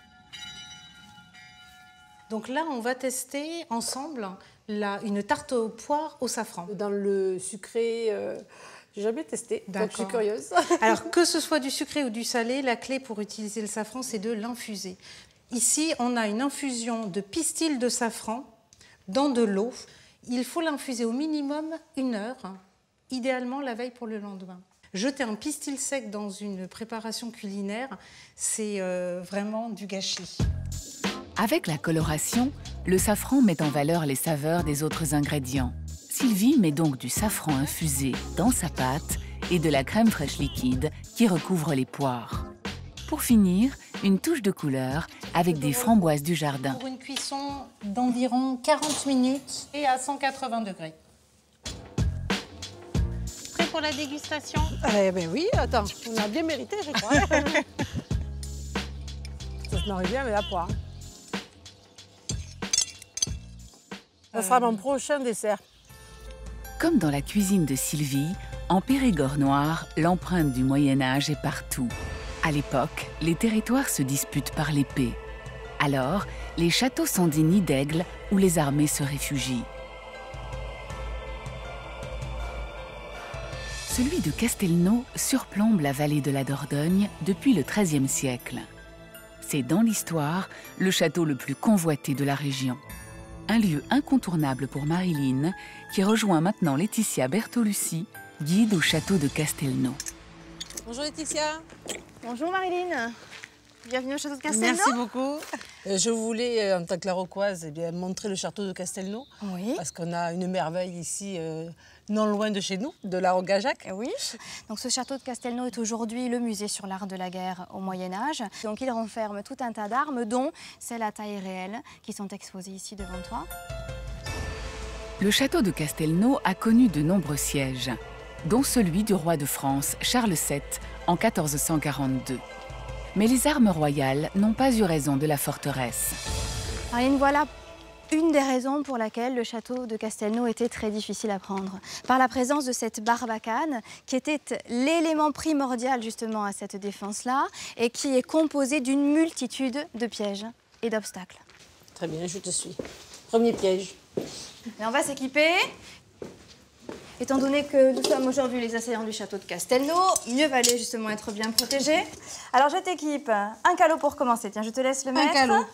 Donc là, on va tester ensemble la, une tarte aux poires au safran. Dans le sucré, euh, j'ai jamais testé, donc je suis curieuse. Alors, que ce soit du sucré ou du salé, la clé pour utiliser le safran, c'est de l'infuser. Ici, on a une infusion de pistil de safran dans de l'eau. Il faut l'infuser au minimum une heure, idéalement la veille pour le lendemain. Jeter un pistil sec dans une préparation culinaire, c'est euh, vraiment du gâchis. Avec la coloration, le safran met en valeur les saveurs des autres ingrédients. Sylvie met donc du safran infusé dans sa pâte et de la crème fraîche liquide qui recouvre les poires. Pour finir, une touche de couleur avec des framboises du jardin. Pour une cuisson d'environ quarante minutes et à cent quatre-vingts degrés. Prêt pour la dégustation? Eh bien oui, attends, on a bien mérité, je crois. Ça se marie bien avec la poire. Ça sera mon prochain dessert. Comme dans la cuisine de Sylvie, en Périgord noir, l'empreinte du Moyen-Âge est partout. À l'époque, les territoires se disputent par l'épée. Alors, les châteaux sont des nids d'aigles où les armées se réfugient. Celui de Castelnau surplombe la vallée de la Dordogne depuis le treizième siècle. C'est dans l'histoire le château le plus convoité de la région. Un lieu incontournable pour Marilyn, qui rejoint maintenant Laetitia Bertolucci, guide au château de Castelnau. Bonjour Laetitia. Bonjour Marilyn. Bienvenue au château de Castelnau. Merci beaucoup. Je voulais, en tant que Laroquoise, eh bien, montrer le château de Castelnau. Oui. Parce qu'on a une merveille ici, euh, non loin de chez nous, de la Rogajac. Oui. Donc ce château de Castelnau est aujourd'hui le musée sur l'art de la guerre au Moyen-Âge. Donc il renferme tout un tas d'armes, dont celles à taille réelle, qui sont exposées ici devant toi. Le château de Castelnau a connu de nombreux sièges, dont celui du roi de France, Charles sept, en quatorze cent quarante-deux. Mais les armes royales n'ont pas eu raison de la forteresse. Marine, voilà une des raisons pour laquelle le château de Castelnau était très difficile à prendre. Par la présence de cette barbacane, qui était l'élément primordial justement à cette défense-là, et qui est composée d'une multitude de pièges et d'obstacles. Très bien, je te suis. Premier piège. Et on va s'équiper. Étant donné que nous sommes aujourd'hui les assaillants du château de Castelnau, mieux valait justement être bien protégés. Alors je t'équipe un calot pour commencer. Tiens, je te laisse le mettre. Un calot.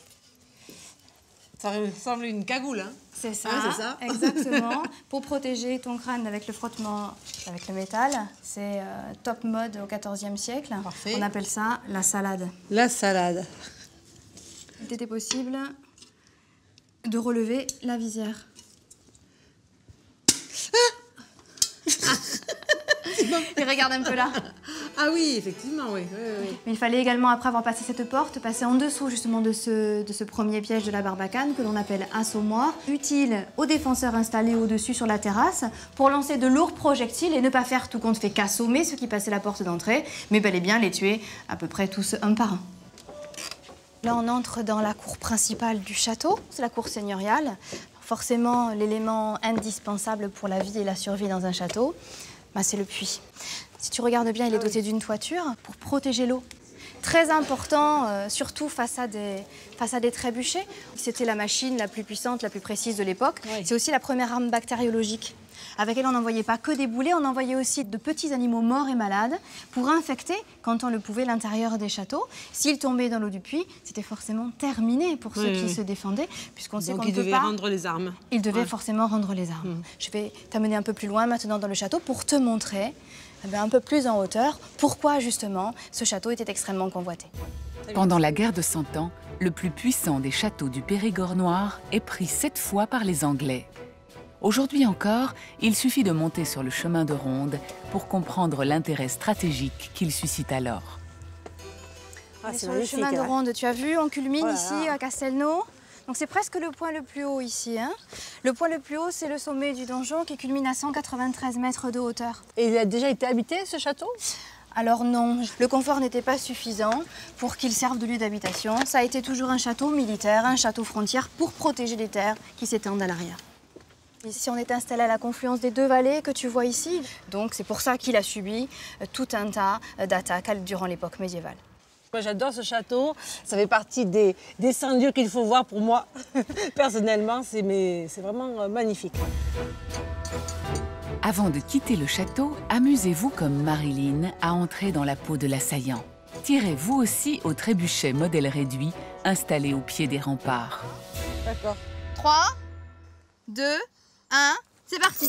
Ça ressemble à une cagoule, hein? C'est ça, hein, c'est ça. Exactement. Pour protéger ton crâne avec le frottement avec le métal. C'est euh, top mode au quatorzième siècle. Parfait. On appelle ça la salade. La salade. Il était possible de relever la visière. Et regarde un peu là. Ah oui, effectivement, oui. oui, oui. Mais il fallait également, après avoir passé cette porte, passer en dessous justement de ce, de ce premier piège de la barbacane que l'on appelle assommoir, utile aux défenseurs installés au-dessus sur la terrasse pour lancer de lourds projectiles et ne pas faire tout compte fait qu'assommer ceux qui passaient la porte d'entrée, mais bel et bien les tuer à peu près tous un par un. Là, on entre dans la cour principale du château, c'est la cour seigneuriale. Forcément, l'élément indispensable pour la vie et la survie dans un château, bah, c'est le puits. Si tu regardes bien, il est doté d'une toiture pour protéger l'eau. Très important, euh, surtout face à, des, face à des trébuchets. C'était la machine la plus puissante, la plus précise de l'époque. Oui. C'est aussi la première arme bactériologique, avec elle on n'envoyait pas que des boulets, on envoyait aussi de petits animaux morts et malades pour infecter, quand on le pouvait, l'intérieur des châteaux. S'ils tombaient dans l'eau du puits, c'était forcément terminé pour ceux oui, qui oui. se défendaient, puisqu'on sait qu'on ne peut pas... Donc ils devaient rendre les armes. Ils devaient ouais. forcément rendre les armes. Mmh. Je vais t'amener un peu plus loin maintenant dans le château pour te montrer, eh bien, un peu plus en hauteur, pourquoi justement ce château était extrêmement convoité. Pendant la guerre de Cent Ans, le plus puissant des châteaux du Périgord noir est pris sept fois par les Anglais. Aujourd'hui encore, il suffit de monter sur le chemin de ronde pour comprendre l'intérêt stratégique qu'il suscite alors. Ah, sur le chemin de ronde, tu as vu, on culmine voilà. ici à Castelnau. Donc c'est presque le point le plus haut ici. Hein. Le point le plus haut, c'est le sommet du donjon qui culmine à cent quatre-vingt-treize mètres de hauteur. Et il a déjà été habité, ce château ? Alors non, le confort n'était pas suffisant pour qu'il serve de lieu d'habitation. Ça a été toujours un château militaire, un château frontière pour protéger les terres qui s'étendent à l'arrière. Ici, on est installé à la confluence des deux vallées que tu vois ici. Donc, c'est pour ça qu'il a subi tout un tas d'attaques durant l'époque médiévale. Moi, j'adore ce château. Ça fait partie des, des cinq lieux qu'il faut voir pour moi. Personnellement, c'est vraiment magnifique. Avant de quitter le château, amusez-vous comme Marilyn à entrer dans la peau de l'assaillant. Tirez vous aussi au trébuchet modèle réduit installé au pied des remparts. D'accord. trois, deux, un, c'est parti.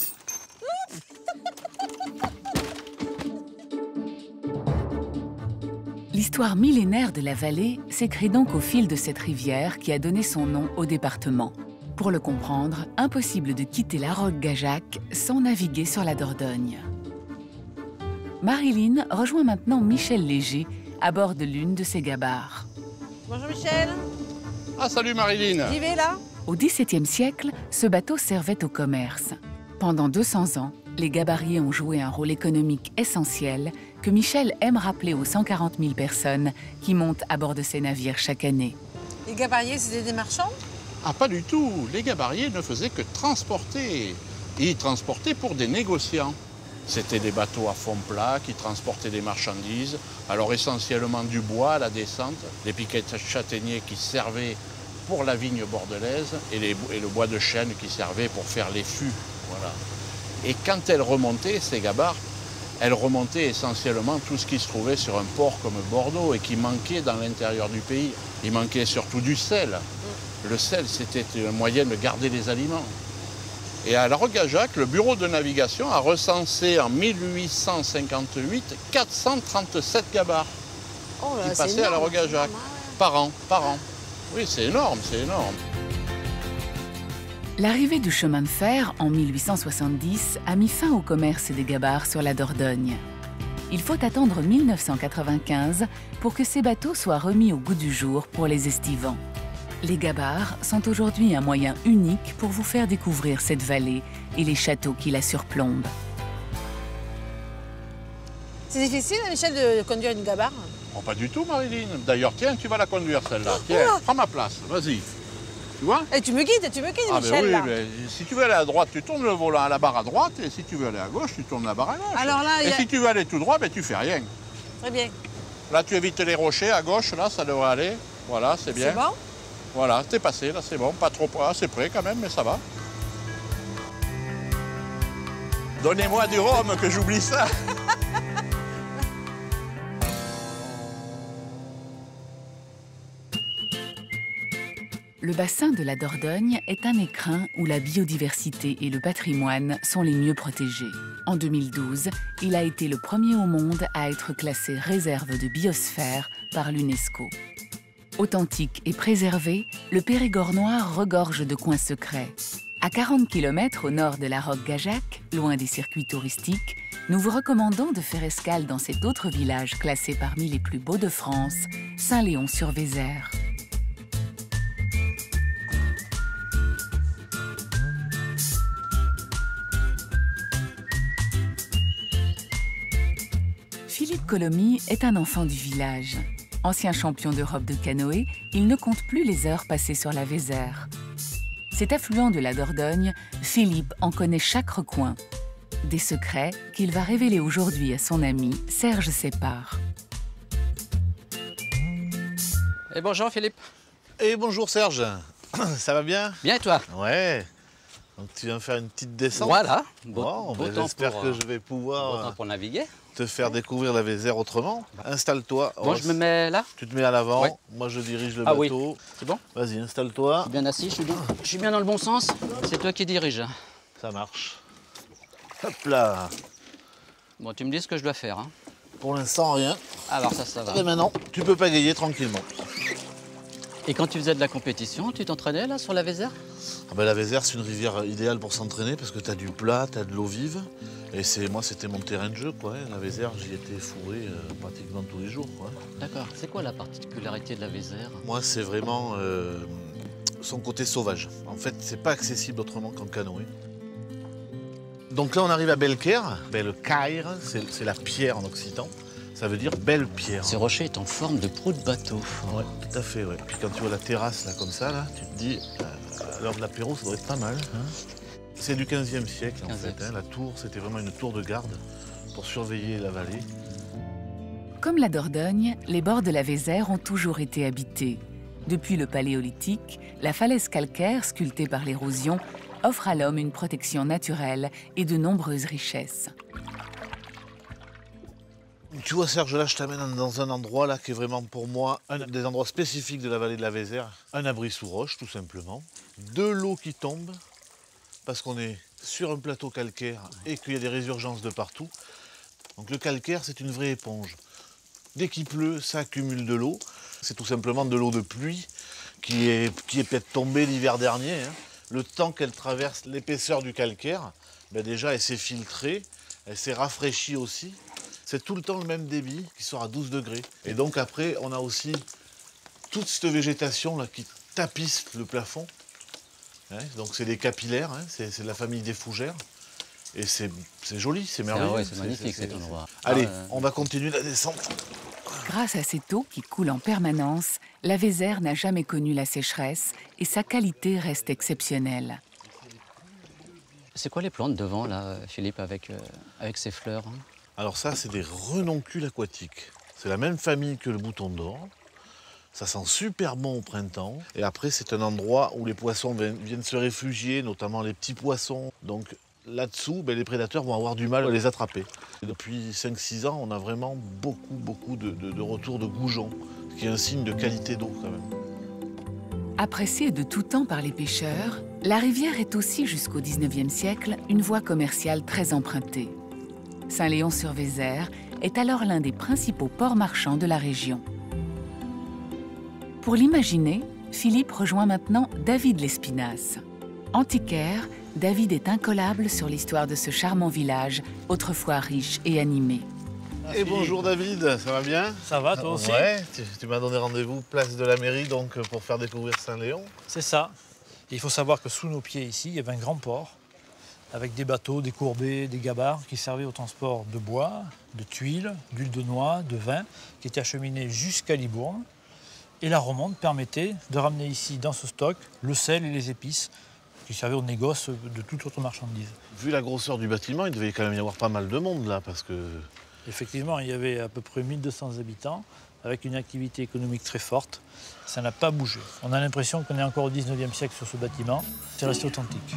L'histoire millénaire de la vallée s'écrit donc au fil de cette rivière qui a donné son nom au département. Pour le comprendre, impossible de quitter la Roque-Gageac sans naviguer sur la Dordogne. Marilyn rejoint maintenant Michel Léger à bord de l'une de ses gabarres. Bonjour Michel. Ah salut Marilyn. J'y vais là. Au dix-septième siècle, ce bateau servait au commerce. Pendant deux cents ans, les gabariers ont joué un rôle économique essentiel que Michel aime rappeler aux cent quarante mille personnes qui montent à bord de ces navires chaque année. Les gabariers, c'était des marchands? Ah pas du tout, les gabariers ne faisaient que transporter. Ils transportaient pour des négociants. C'était des bateaux à fond plat qui transportaient des marchandises, alors essentiellement du bois à la descente, des piquets de châtaigniers qui servaient pour la vigne bordelaise et, les, et le bois de chêne qui servait pour faire les fûts. Voilà. Et quand elles remontaient, ces gabarres, elles remontaient essentiellement tout ce qui se trouvait sur un port comme Bordeaux et qui manquait dans l'intérieur du pays. Il manquait surtout du sel. Le sel, c'était un moyen de garder les aliments. Et à la Roque-Gageac, le bureau de navigation a recensé en mille huit cent cinquante-huit quatre cent trente-sept gabarres oh là, qui passaient à la Roque-Gageac par an, par an. Oui, c'est énorme, c'est énorme. L'arrivée du chemin de fer en mille huit cent soixante-dix a mis fin au commerce des gabarres sur la Dordogne. Il faut attendre mille neuf cent quatre-vingt-quinze pour que ces bateaux soient remis au goût du jour pour les estivants. Les gabarres sont aujourd'hui un moyen unique pour vous faire découvrir cette vallée et les châteaux qui la surplombent. C'est difficile, Michel, de conduire une gabarre? Oh, pas du tout, Marilyn. D'ailleurs, tiens, tu vas la conduire, celle-là. Tiens, oh, prends ma place, vas-y. Tu vois? Et tu me guides, tu me guides, ah, Michel, ben oui, là. Mais si tu veux aller à droite, tu tournes le volant à la barre à droite, et si tu veux aller à gauche, tu tournes la barre à gauche. Alors là, et a... si tu veux aller tout droit, ben tu fais rien. Très bien. Là, tu évites les rochers à gauche, là, ça devrait aller. Voilà, c'est bien. C'est bon? Voilà, t'es passé, là, c'est bon. Pas trop, assez près quand même, mais ça va. Donnez-moi du rhum, que j'oublie ça. Le bassin de la Dordogne est un écrin où la biodiversité et le patrimoine sont les mieux protégés. En deux mille douze, il a été le premier au monde à être classé réserve de biosphère par l'UNESCO. Authentique et préservé, le Périgord noir regorge de coins secrets. À quarante kilomètres au nord de la Roque-Gageac, loin des circuits touristiques, nous vous recommandons de faire escale dans cet autre village classé parmi les plus beaux de France, Saint-Léon-sur-Vézère. Philippe Colomy est un enfant du village. Ancien champion d'Europe de canoë, il ne compte plus les heures passées sur la Vézère. Cet affluent de la Dordogne, Philippe en connaît chaque recoin. Des secrets qu'il va révéler aujourd'hui à son ami Serge Sépard. Et bonjour Philippe. Et bonjour Serge. Ça va bien? Bien et toi? Ouais. Donc tu viens faire une petite descente. Voilà. Bon, ben, j'espère que je vais pouvoir pour naviguer. te faire découvrir la Vézère autrement. Installe-toi. Bon, je me mets là. Tu te mets à l'avant. Ouais. Moi, je dirige le ah, bateau. Oui. C'est bon? Vas-y, installe-toi. Je suis bien assis, je suis bien. Je suis bien dans le bon sens. C'est toi qui dirige. Ça marche. Hop là. Bon, tu me dis ce que je dois faire. Hein. Pour l'instant, rien. Alors ça, ça va. Et maintenant, tu peux pagayer tranquillement. Et quand tu faisais de la compétition, tu t'entraînais là sur la Vézère? Ah ben, la Vézère, c'est une rivière idéale pour s'entraîner parce que tu as du plat, tu as de l'eau vive. Et moi, c'était mon terrain de jeu. Quoi. La Vézère, j'y étais fourré euh, pratiquement tous les jours. D'accord. C'est quoi la particularité de la Vézère? Moi, c'est vraiment euh, son côté sauvage. En fait, c'est pas accessible autrement qu'en canoë. Donc là, on arrive à Belcaire. Belcaire, c'est la pierre en occitan. Ça veut dire belle pierre. Ce rocher est en forme de proue de bateau. Oui, tout à fait. Ouais. Puis quand tu vois la terrasse là comme ça, là, tu te dis, euh, à l'heure de l'apéro, ça doit être pas mal. Hein. C'est du quinzième siècle en fait. Hein. La tour, c'était vraiment une tour de garde pour surveiller la vallée. Comme la Dordogne, les bords de la Vézère ont toujours été habités. Depuis le Paléolithique, la falaise calcaire, sculptée par l'érosion, offre à l'homme une protection naturelle et de nombreuses richesses. Tu vois Serge, là je t'amène dans un endroit là qui est vraiment pour moi un des endroits spécifiques de la vallée de la Vézère. Un abri sous roche tout simplement, de l'eau qui tombe parce qu'on est sur un plateau calcaire et qu'il y a des résurgences de partout. Donc le calcaire c'est une vraie éponge. Dès qu'il pleut, ça accumule de l'eau. C'est tout simplement de l'eau de pluie qui est, qui est peut-être tombée l'hiver dernier. Hein. Le temps qu'elle traverse l'épaisseur du calcaire, ben déjà elle s'est filtrée, elle s'est rafraîchie aussi. C'est tout le temps le même débit qui sort à douze degrés. Et donc après, on a aussi toute cette végétation là qui tapisse le plafond. Hein, donc c'est des capillaires, hein, c'est de la famille des fougères. Et c'est joli, c'est merveilleux. Ah ouais, c'est magnifique cet endroit. Allez, ah, on va continuer la descente. Grâce à cette eau qui coule en permanence, la Vézère n'a jamais connu la sécheresse et sa qualité reste exceptionnelle. C'est quoi les plantes devant, là, Philippe, avec, euh, avec ces fleurs? Alors ça, c'est des renoncules aquatiques. C'est la même famille que le bouton d'or. Ça sent super bon au printemps. Et après, c'est un endroit où les poissons viennent se réfugier, notamment les petits poissons. Donc là-dessous, ben, les prédateurs vont avoir du mal à les attraper. Et depuis cinq six ans, on a vraiment beaucoup, beaucoup de, de, de retours de goujons, ce qui est un signe de qualité d'eau quand même. Appréciée de tout temps par les pêcheurs, la rivière est aussi jusqu'au dix-neuvième siècle une voie commerciale très empruntée. Saint-Léon-sur-Vézère est alors l'un des principaux ports marchands de la région. Pour l'imaginer, Philippe rejoint maintenant David Lespinasse. Antiquaire, David est incollable sur l'histoire de ce charmant village, autrefois riche et animé. Et bonjour David, ça va bien? Ça va, toi aussi? Ouais, tu, tu m'as donné rendez-vous place de la mairie donc pour faire découvrir Saint-Léon. C'est ça. Et il faut savoir que sous nos pieds ici, il y avait un grand port avec des bateaux, des courbées, des gabarres qui servaient au transport de bois, de tuiles, d'huile de noix, de vin, qui étaient acheminés jusqu'à Libourne. Et la remonte permettait de ramener ici, dans ce stock, le sel et les épices qui servaient au négoce de toute autre marchandise. Vu la grosseur du bâtiment, il devait quand même y avoir pas mal de monde là, parce que... Effectivement, il y avait à peu près mille deux cents habitants, avec une activité économique très forte. Ça n'a pas bougé. On a l'impression qu'on est encore au dix-neuvième siècle sur ce bâtiment. C'est resté authentique.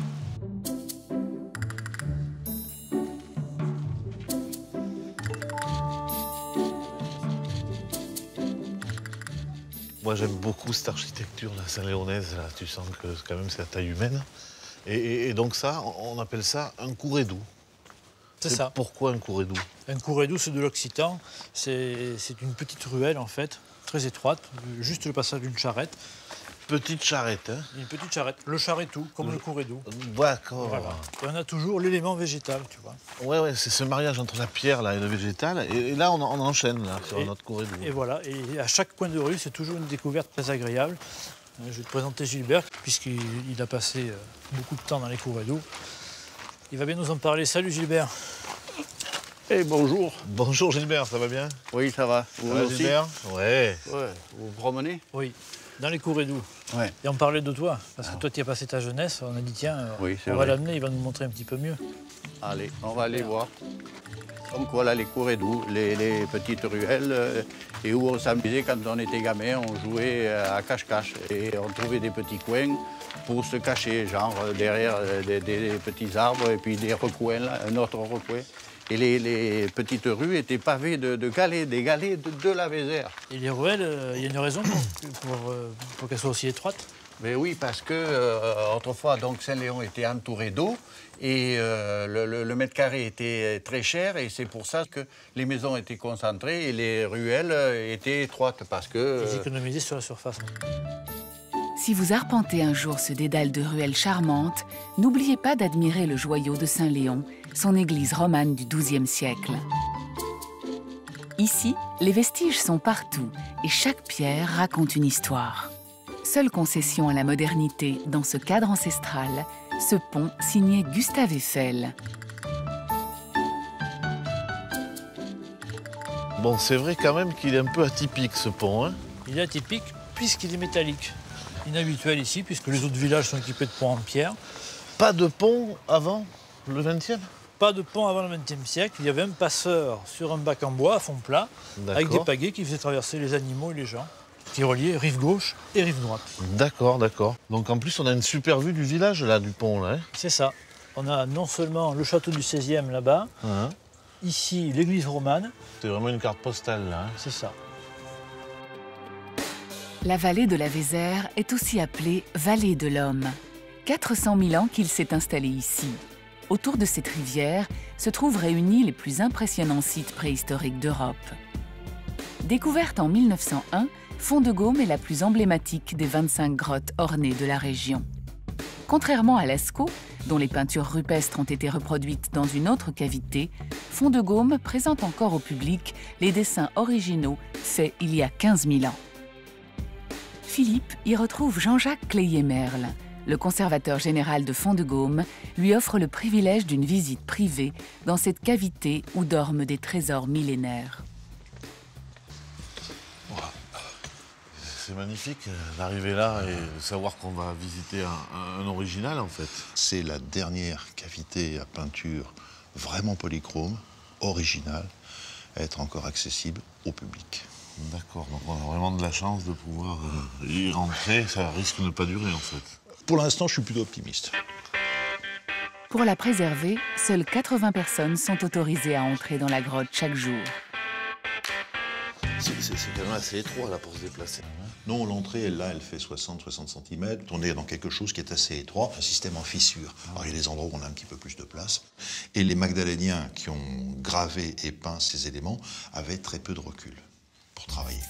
Moi, j'aime beaucoup cette architecture là, saint-léonaise. Là, tu sens que quand même c'est à taille humaine. Et, et, et donc ça, on appelle ça un courédou. C'est ça. Pourquoi un courédou? Un courédou, c'est de l'occitan. C'est une petite ruelle, en fait, très étroite, juste le passage d'une charrette. Petite charrette, hein? Une petite charrette. Le charretou, comme le, le courédou. D'accord. Voilà. Et on a toujours l'élément végétal, tu vois. Ouais, ouais, c'est ce mariage entre la pierre là, et le végétal. Et, et là, on, on enchaîne là, sur et, notre courédou. Et voilà. Et à chaque coin de rue, c'est toujours une découverte très agréable. Je vais te présenter Gilbert, puisqu'il a passé beaucoup de temps dans les courédous. Il va bien nous en parler. Salut Gilbert. Et bonjour. Bonjour Gilbert, ça va bien? Oui, ça va. Vous ouais, aussi Gilbert? Ouais. Ouais. Vous vous promenez? Oui, dans les courédous. Ouais. Et on parlait de toi, parce que toi tu as passé ta jeunesse, on a dit tiens, oui, on va l'amener, il va nous montrer un petit peu mieux. Allez, on va aller voir. Donc voilà les courédous, les, les petites ruelles, euh, et où on s'amusait quand on était gamin, on jouait à cache-cache. Et on trouvait des petits coins pour se cacher, genre derrière des, des petits arbres, et puis des recoins, là, un autre recoin. Et les, les petites rues étaient pavées de, de galets, des galets de, de la Vézère. Et les ruelles, il euh, y a une raison pour, pour, pour qu'elles soient aussi étroites? Mais oui, parce que euh, autrefois, donc Saint-Léon était entouré d'eau et euh, le, le, le mètre carré était très cher, et c'est pour ça que les maisons étaient concentrées et les ruelles étaient étroites, parce que... Euh... Ils économisaient sur la surface. Si vous arpentez un jour ce dédale de ruelles charmantes, n'oubliez pas d'admirer le joyau de Saint-Léon, son église romane du douzième siècle. Ici, les vestiges sont partout et chaque pierre raconte une histoire. Seule concession à la modernité dans ce cadre ancestral, ce pont signé Gustave Eiffel. Bon, c'est vrai quand même qu'il est un peu atypique ce pont, hein? Il est atypique puisqu'il est métallique. Inhabituel ici, puisque les autres villages sont équipés de ponts en pierre. Pas de pont avant le vingtième? Pas de pont avant le vingtième siècle. Il y avait un passeur sur un bac en bois à fond plat, avec des pagaies qui faisaient traverser les animaux et les gens, qui reliaient rive gauche et rive droite. D'accord, d'accord. Donc en plus, on a une super vue du village, là, du pont, là. Hein. C'est ça. On a non seulement le château du seizième là-bas, hein. Ici l'église romane. C'est vraiment une carte postale, là. Hein. C'est ça. La vallée de la Vézère est aussi appelée vallée de l'Homme. quatre cent mille ans qu'il s'est installé ici. Autour de cette rivière se trouvent réunis les plus impressionnants sites préhistoriques d'Europe. Découverte en mille neuf cent un, Font-de-Gaume est la plus emblématique des vingt-cinq grottes ornées de la région. Contrairement à Lascaux, dont les peintures rupestres ont été reproduites dans une autre cavité, Font-de-Gaume présente encore au public les dessins originaux faits il y a quinze mille ans. Philippe y retrouve Jean-Jacques Cléier-Merle. Le conservateur général de Font-de-Gaume lui offre le privilège d'une visite privée dans cette cavité où dorment des trésors millénaires. C'est magnifique d'arriver là et de savoir qu'on va visiter un, un original en fait. C'est la dernière cavité à peinture vraiment polychrome, originale, à être encore accessible au public. D'accord, donc on a vraiment de la chance de pouvoir y rentrer, ça risque de ne pas durer en fait. Pour l'instant, je suis plutôt optimiste. Pour la préserver, seules quatre-vingts personnes sont autorisées à entrer dans la grotte chaque jour. C'est quand même assez étroit là pour se déplacer. Non, l'entrée, elle, là, elle fait soixante à soixante centimètres. On est dans quelque chose qui est assez étroit, un système en fissure. Alors, il y a des endroits où on a un petit peu plus de place. Et les Magdaléniens qui ont gravé et peint ces éléments avaient très peu de recul pour travailler.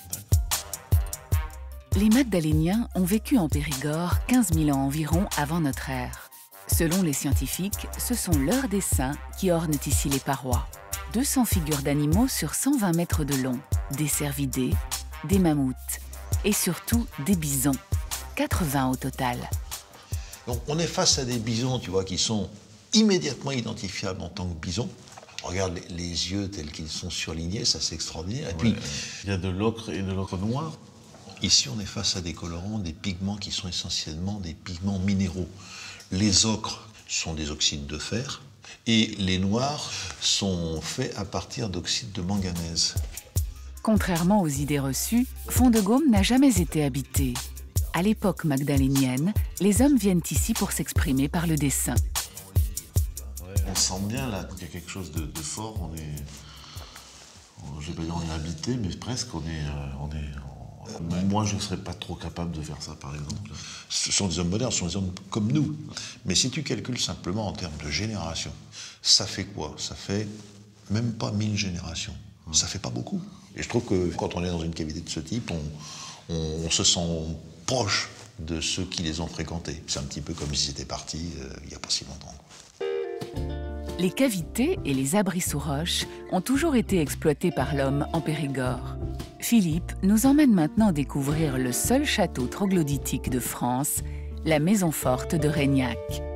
Les Magdaléniens ont vécu en Périgord quinze mille ans environ avant notre ère. Selon les scientifiques, ce sont leurs dessins qui ornent ici les parois. deux cents figures d'animaux sur cent vingt mètres de long, des cervidés, des mammouths et surtout des bisons, quatre-vingts au total. Donc on est face à des bisons, tu vois, qui sont immédiatement identifiables en tant que bisons. Regarde les, les yeux tels qu'ils sont surlignés, ça c'est extraordinaire. Et puis, ouais. Il y a de l'ocre et de l'ocre noir. Ici, on est face à des colorants, des pigments qui sont essentiellement des pigments minéraux. Les ocres sont des oxydes de fer et les noirs sont faits à partir d'oxydes de manganèse. Contrairement aux idées reçues, Font-de-Gaume n'a jamais été habité. À l'époque magdalénienne, les hommes viennent ici pour s'exprimer par le dessin. Ouais, on sent bien là qu'il y a quelque chose de, de fort. On est, je vais pas dire on est habité, mais presque on est, on est. Moi, je ne serais pas trop capable de faire ça, par exemple. Ce sont des hommes modernes, ce sont des hommes comme nous. Mais si tu calcules simplement en termes de génération, ça fait quoi? Ça fait même pas mille générations. Ça fait pas beaucoup. Et je trouve que quand on est dans une cavité de ce type, on, on, on se sent proche de ceux qui les ont fréquentés. C'est un petit peu comme s'ils étaient partis euh, il n'y a pas si longtemps. Les cavités et les abris sous roche ont toujours été exploités par l'homme en Périgord. Philippe nous emmène maintenant découvrir le seul château troglodytique de France, la maison forte de Régnac.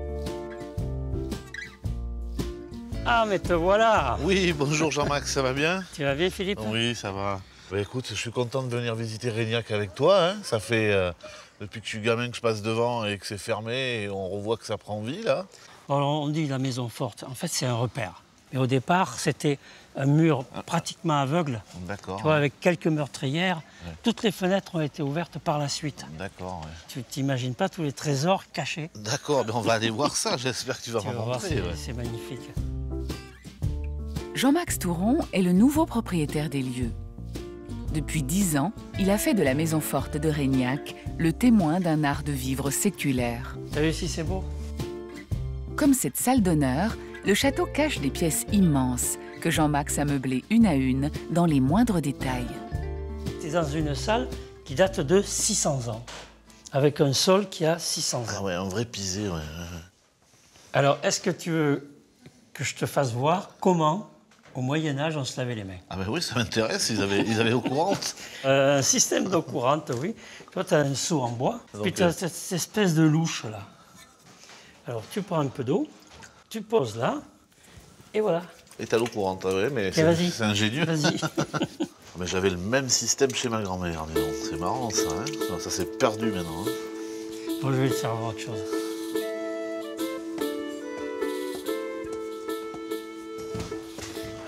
Ah, mais te voilà! Oui, bonjour Jean-Max, ça va bien? Tu vas bien, Philippe? Oui, ça va. Bah, écoute, je suis content de venir visiter Régnac avec toi. Hein. Ça fait euh, depuis que je suis gamin que je passe devant et que c'est fermé et on revoit que ça prend vie, là. On dit la maison forte. En fait, c'est un repère. Mais au départ, c'était un mur pratiquement aveugle. D'accord. Tu vois, avec quelques meurtrières. Ouais. Toutes les fenêtres ont été ouvertes par la suite. D'accord, ouais. Tu t'imagines pas tous les trésors cachés. D'accord, mais on va aller voir ça. J'espère que tu vas tu m'en montrer. Ouais. C'est magnifique. Jean-Max Touron est le nouveau propriétaire des lieux. Depuis dix ans, il a fait de la maison forte de Régnac le témoin d'un art de vivre séculaire. T'as vu si c'est beau? Comme cette salle d'honneur, le château cache des pièces immenses que Jean-Max a meublées une à une dans les moindres détails. C'est dans une salle qui date de six cents ans, avec un sol qui a six cents ans. Ah ouais, un vrai pisé, ouais. Alors, est-ce que tu veux que je te fasse voir comment, au Moyen-Âge, on se lavait les mains? Ah ben oui, ça m'intéresse, ils avaient, ils avaient eau courante. euh, Un système d'eau courante, oui. Toi, tu as un seau en bois, donc, puis tu as cette, cette espèce de louche, là. Alors, tu prends un peu d'eau, tu poses là, et voilà. Et t'as l'eau courante, ouais, mais okay, c'est ingénieux. Vas-y. Mais j'avais le même système chez ma grand-mère, dis donc. C'est marrant, ça, hein. Ça s'est perdu maintenant. Hein. Bon, je vais te faire voir autre chose.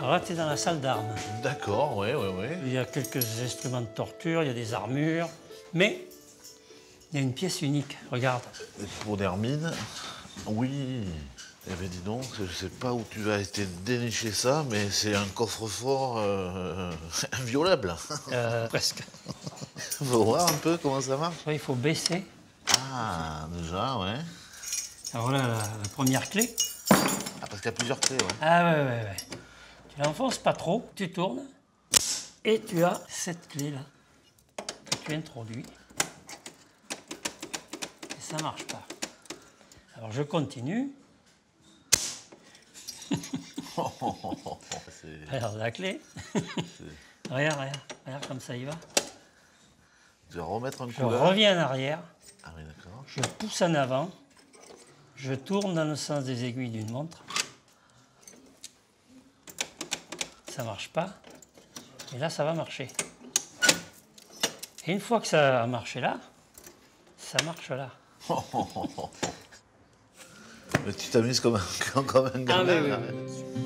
Alors là, tu es dans la salle d'armes. D'accord, oui, oui, oui. Il y a quelques instruments de torture, il y a des armures, mais il y a une pièce unique, regarde. Pour d'Hermine, oui. Eh bien, dis donc, je ne sais pas où tu as été dénicher ça, mais c'est un coffre-fort euh, inviolable. Euh, presque. On va voir un peu comment ça marche. Il faut baisser. Ah, déjà, ouais. Alors là, la, la première clé. Ah, parce qu'il y a plusieurs clés, ouais. Ah ouais, ouais, ouais. Tu l'enfonces pas trop, tu tournes, et tu as cette clé-là que tu introduis. Et ça marche pas. Alors je continue. Regarde la clé. regarde, regarde, regarde comme ça y va. Tu vas remettre un Je coup là. reviens en arrière. Ah oui, d'accord. Je pousse en avant. Je tourne dans le sens des aiguilles d'une montre. Ça marche pas. Et là, ça va marcher. Et une fois que ça a marché là, ça marche là. Mais tu t'amuses comme un, comme un gamin. Ah, oui, là. oui.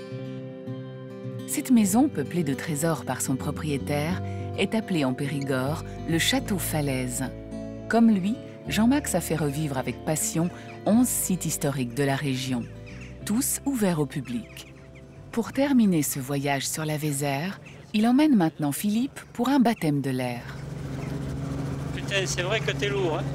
Cette maison, peuplée de trésors par son propriétaire, est appelée en Périgord le Château Falaise. Comme lui, Jean-Max a fait revivre avec passion onze sites historiques de la région, tous ouverts au public. Pour terminer ce voyage sur la Vézère, il emmène maintenant Philippe pour un baptême de l'air. Putain, c'est vrai que t'es lourd, hein?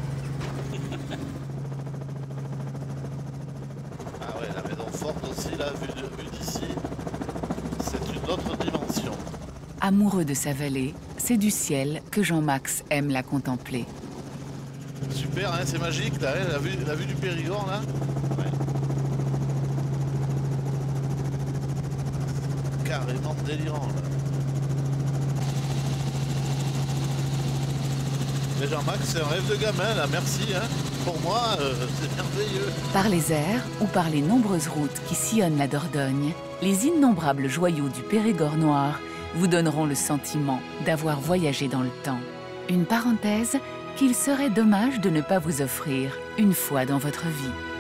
Ah ouais, la maison forte aussi, là, vue d'ici, c'est une autre dimension. Amoureux de sa vallée, c'est du ciel que Jean-Max aime la contempler. Super, hein, c'est magique, là, hein, la, vue, la vue du Périgord, là. Ouais. Carrément délirant, là. Mais Jean-Max, c'est un rêve de gamin, là, merci, hein. Pour moi, euh, c'est merveilleux. Par les airs ou par les nombreuses routes qui sillonnent la Dordogne, les innombrables joyaux du Périgord noir vous donneront le sentiment d'avoir voyagé dans le temps. Une parenthèse qu'il serait dommage de ne pas vous offrir une fois dans votre vie.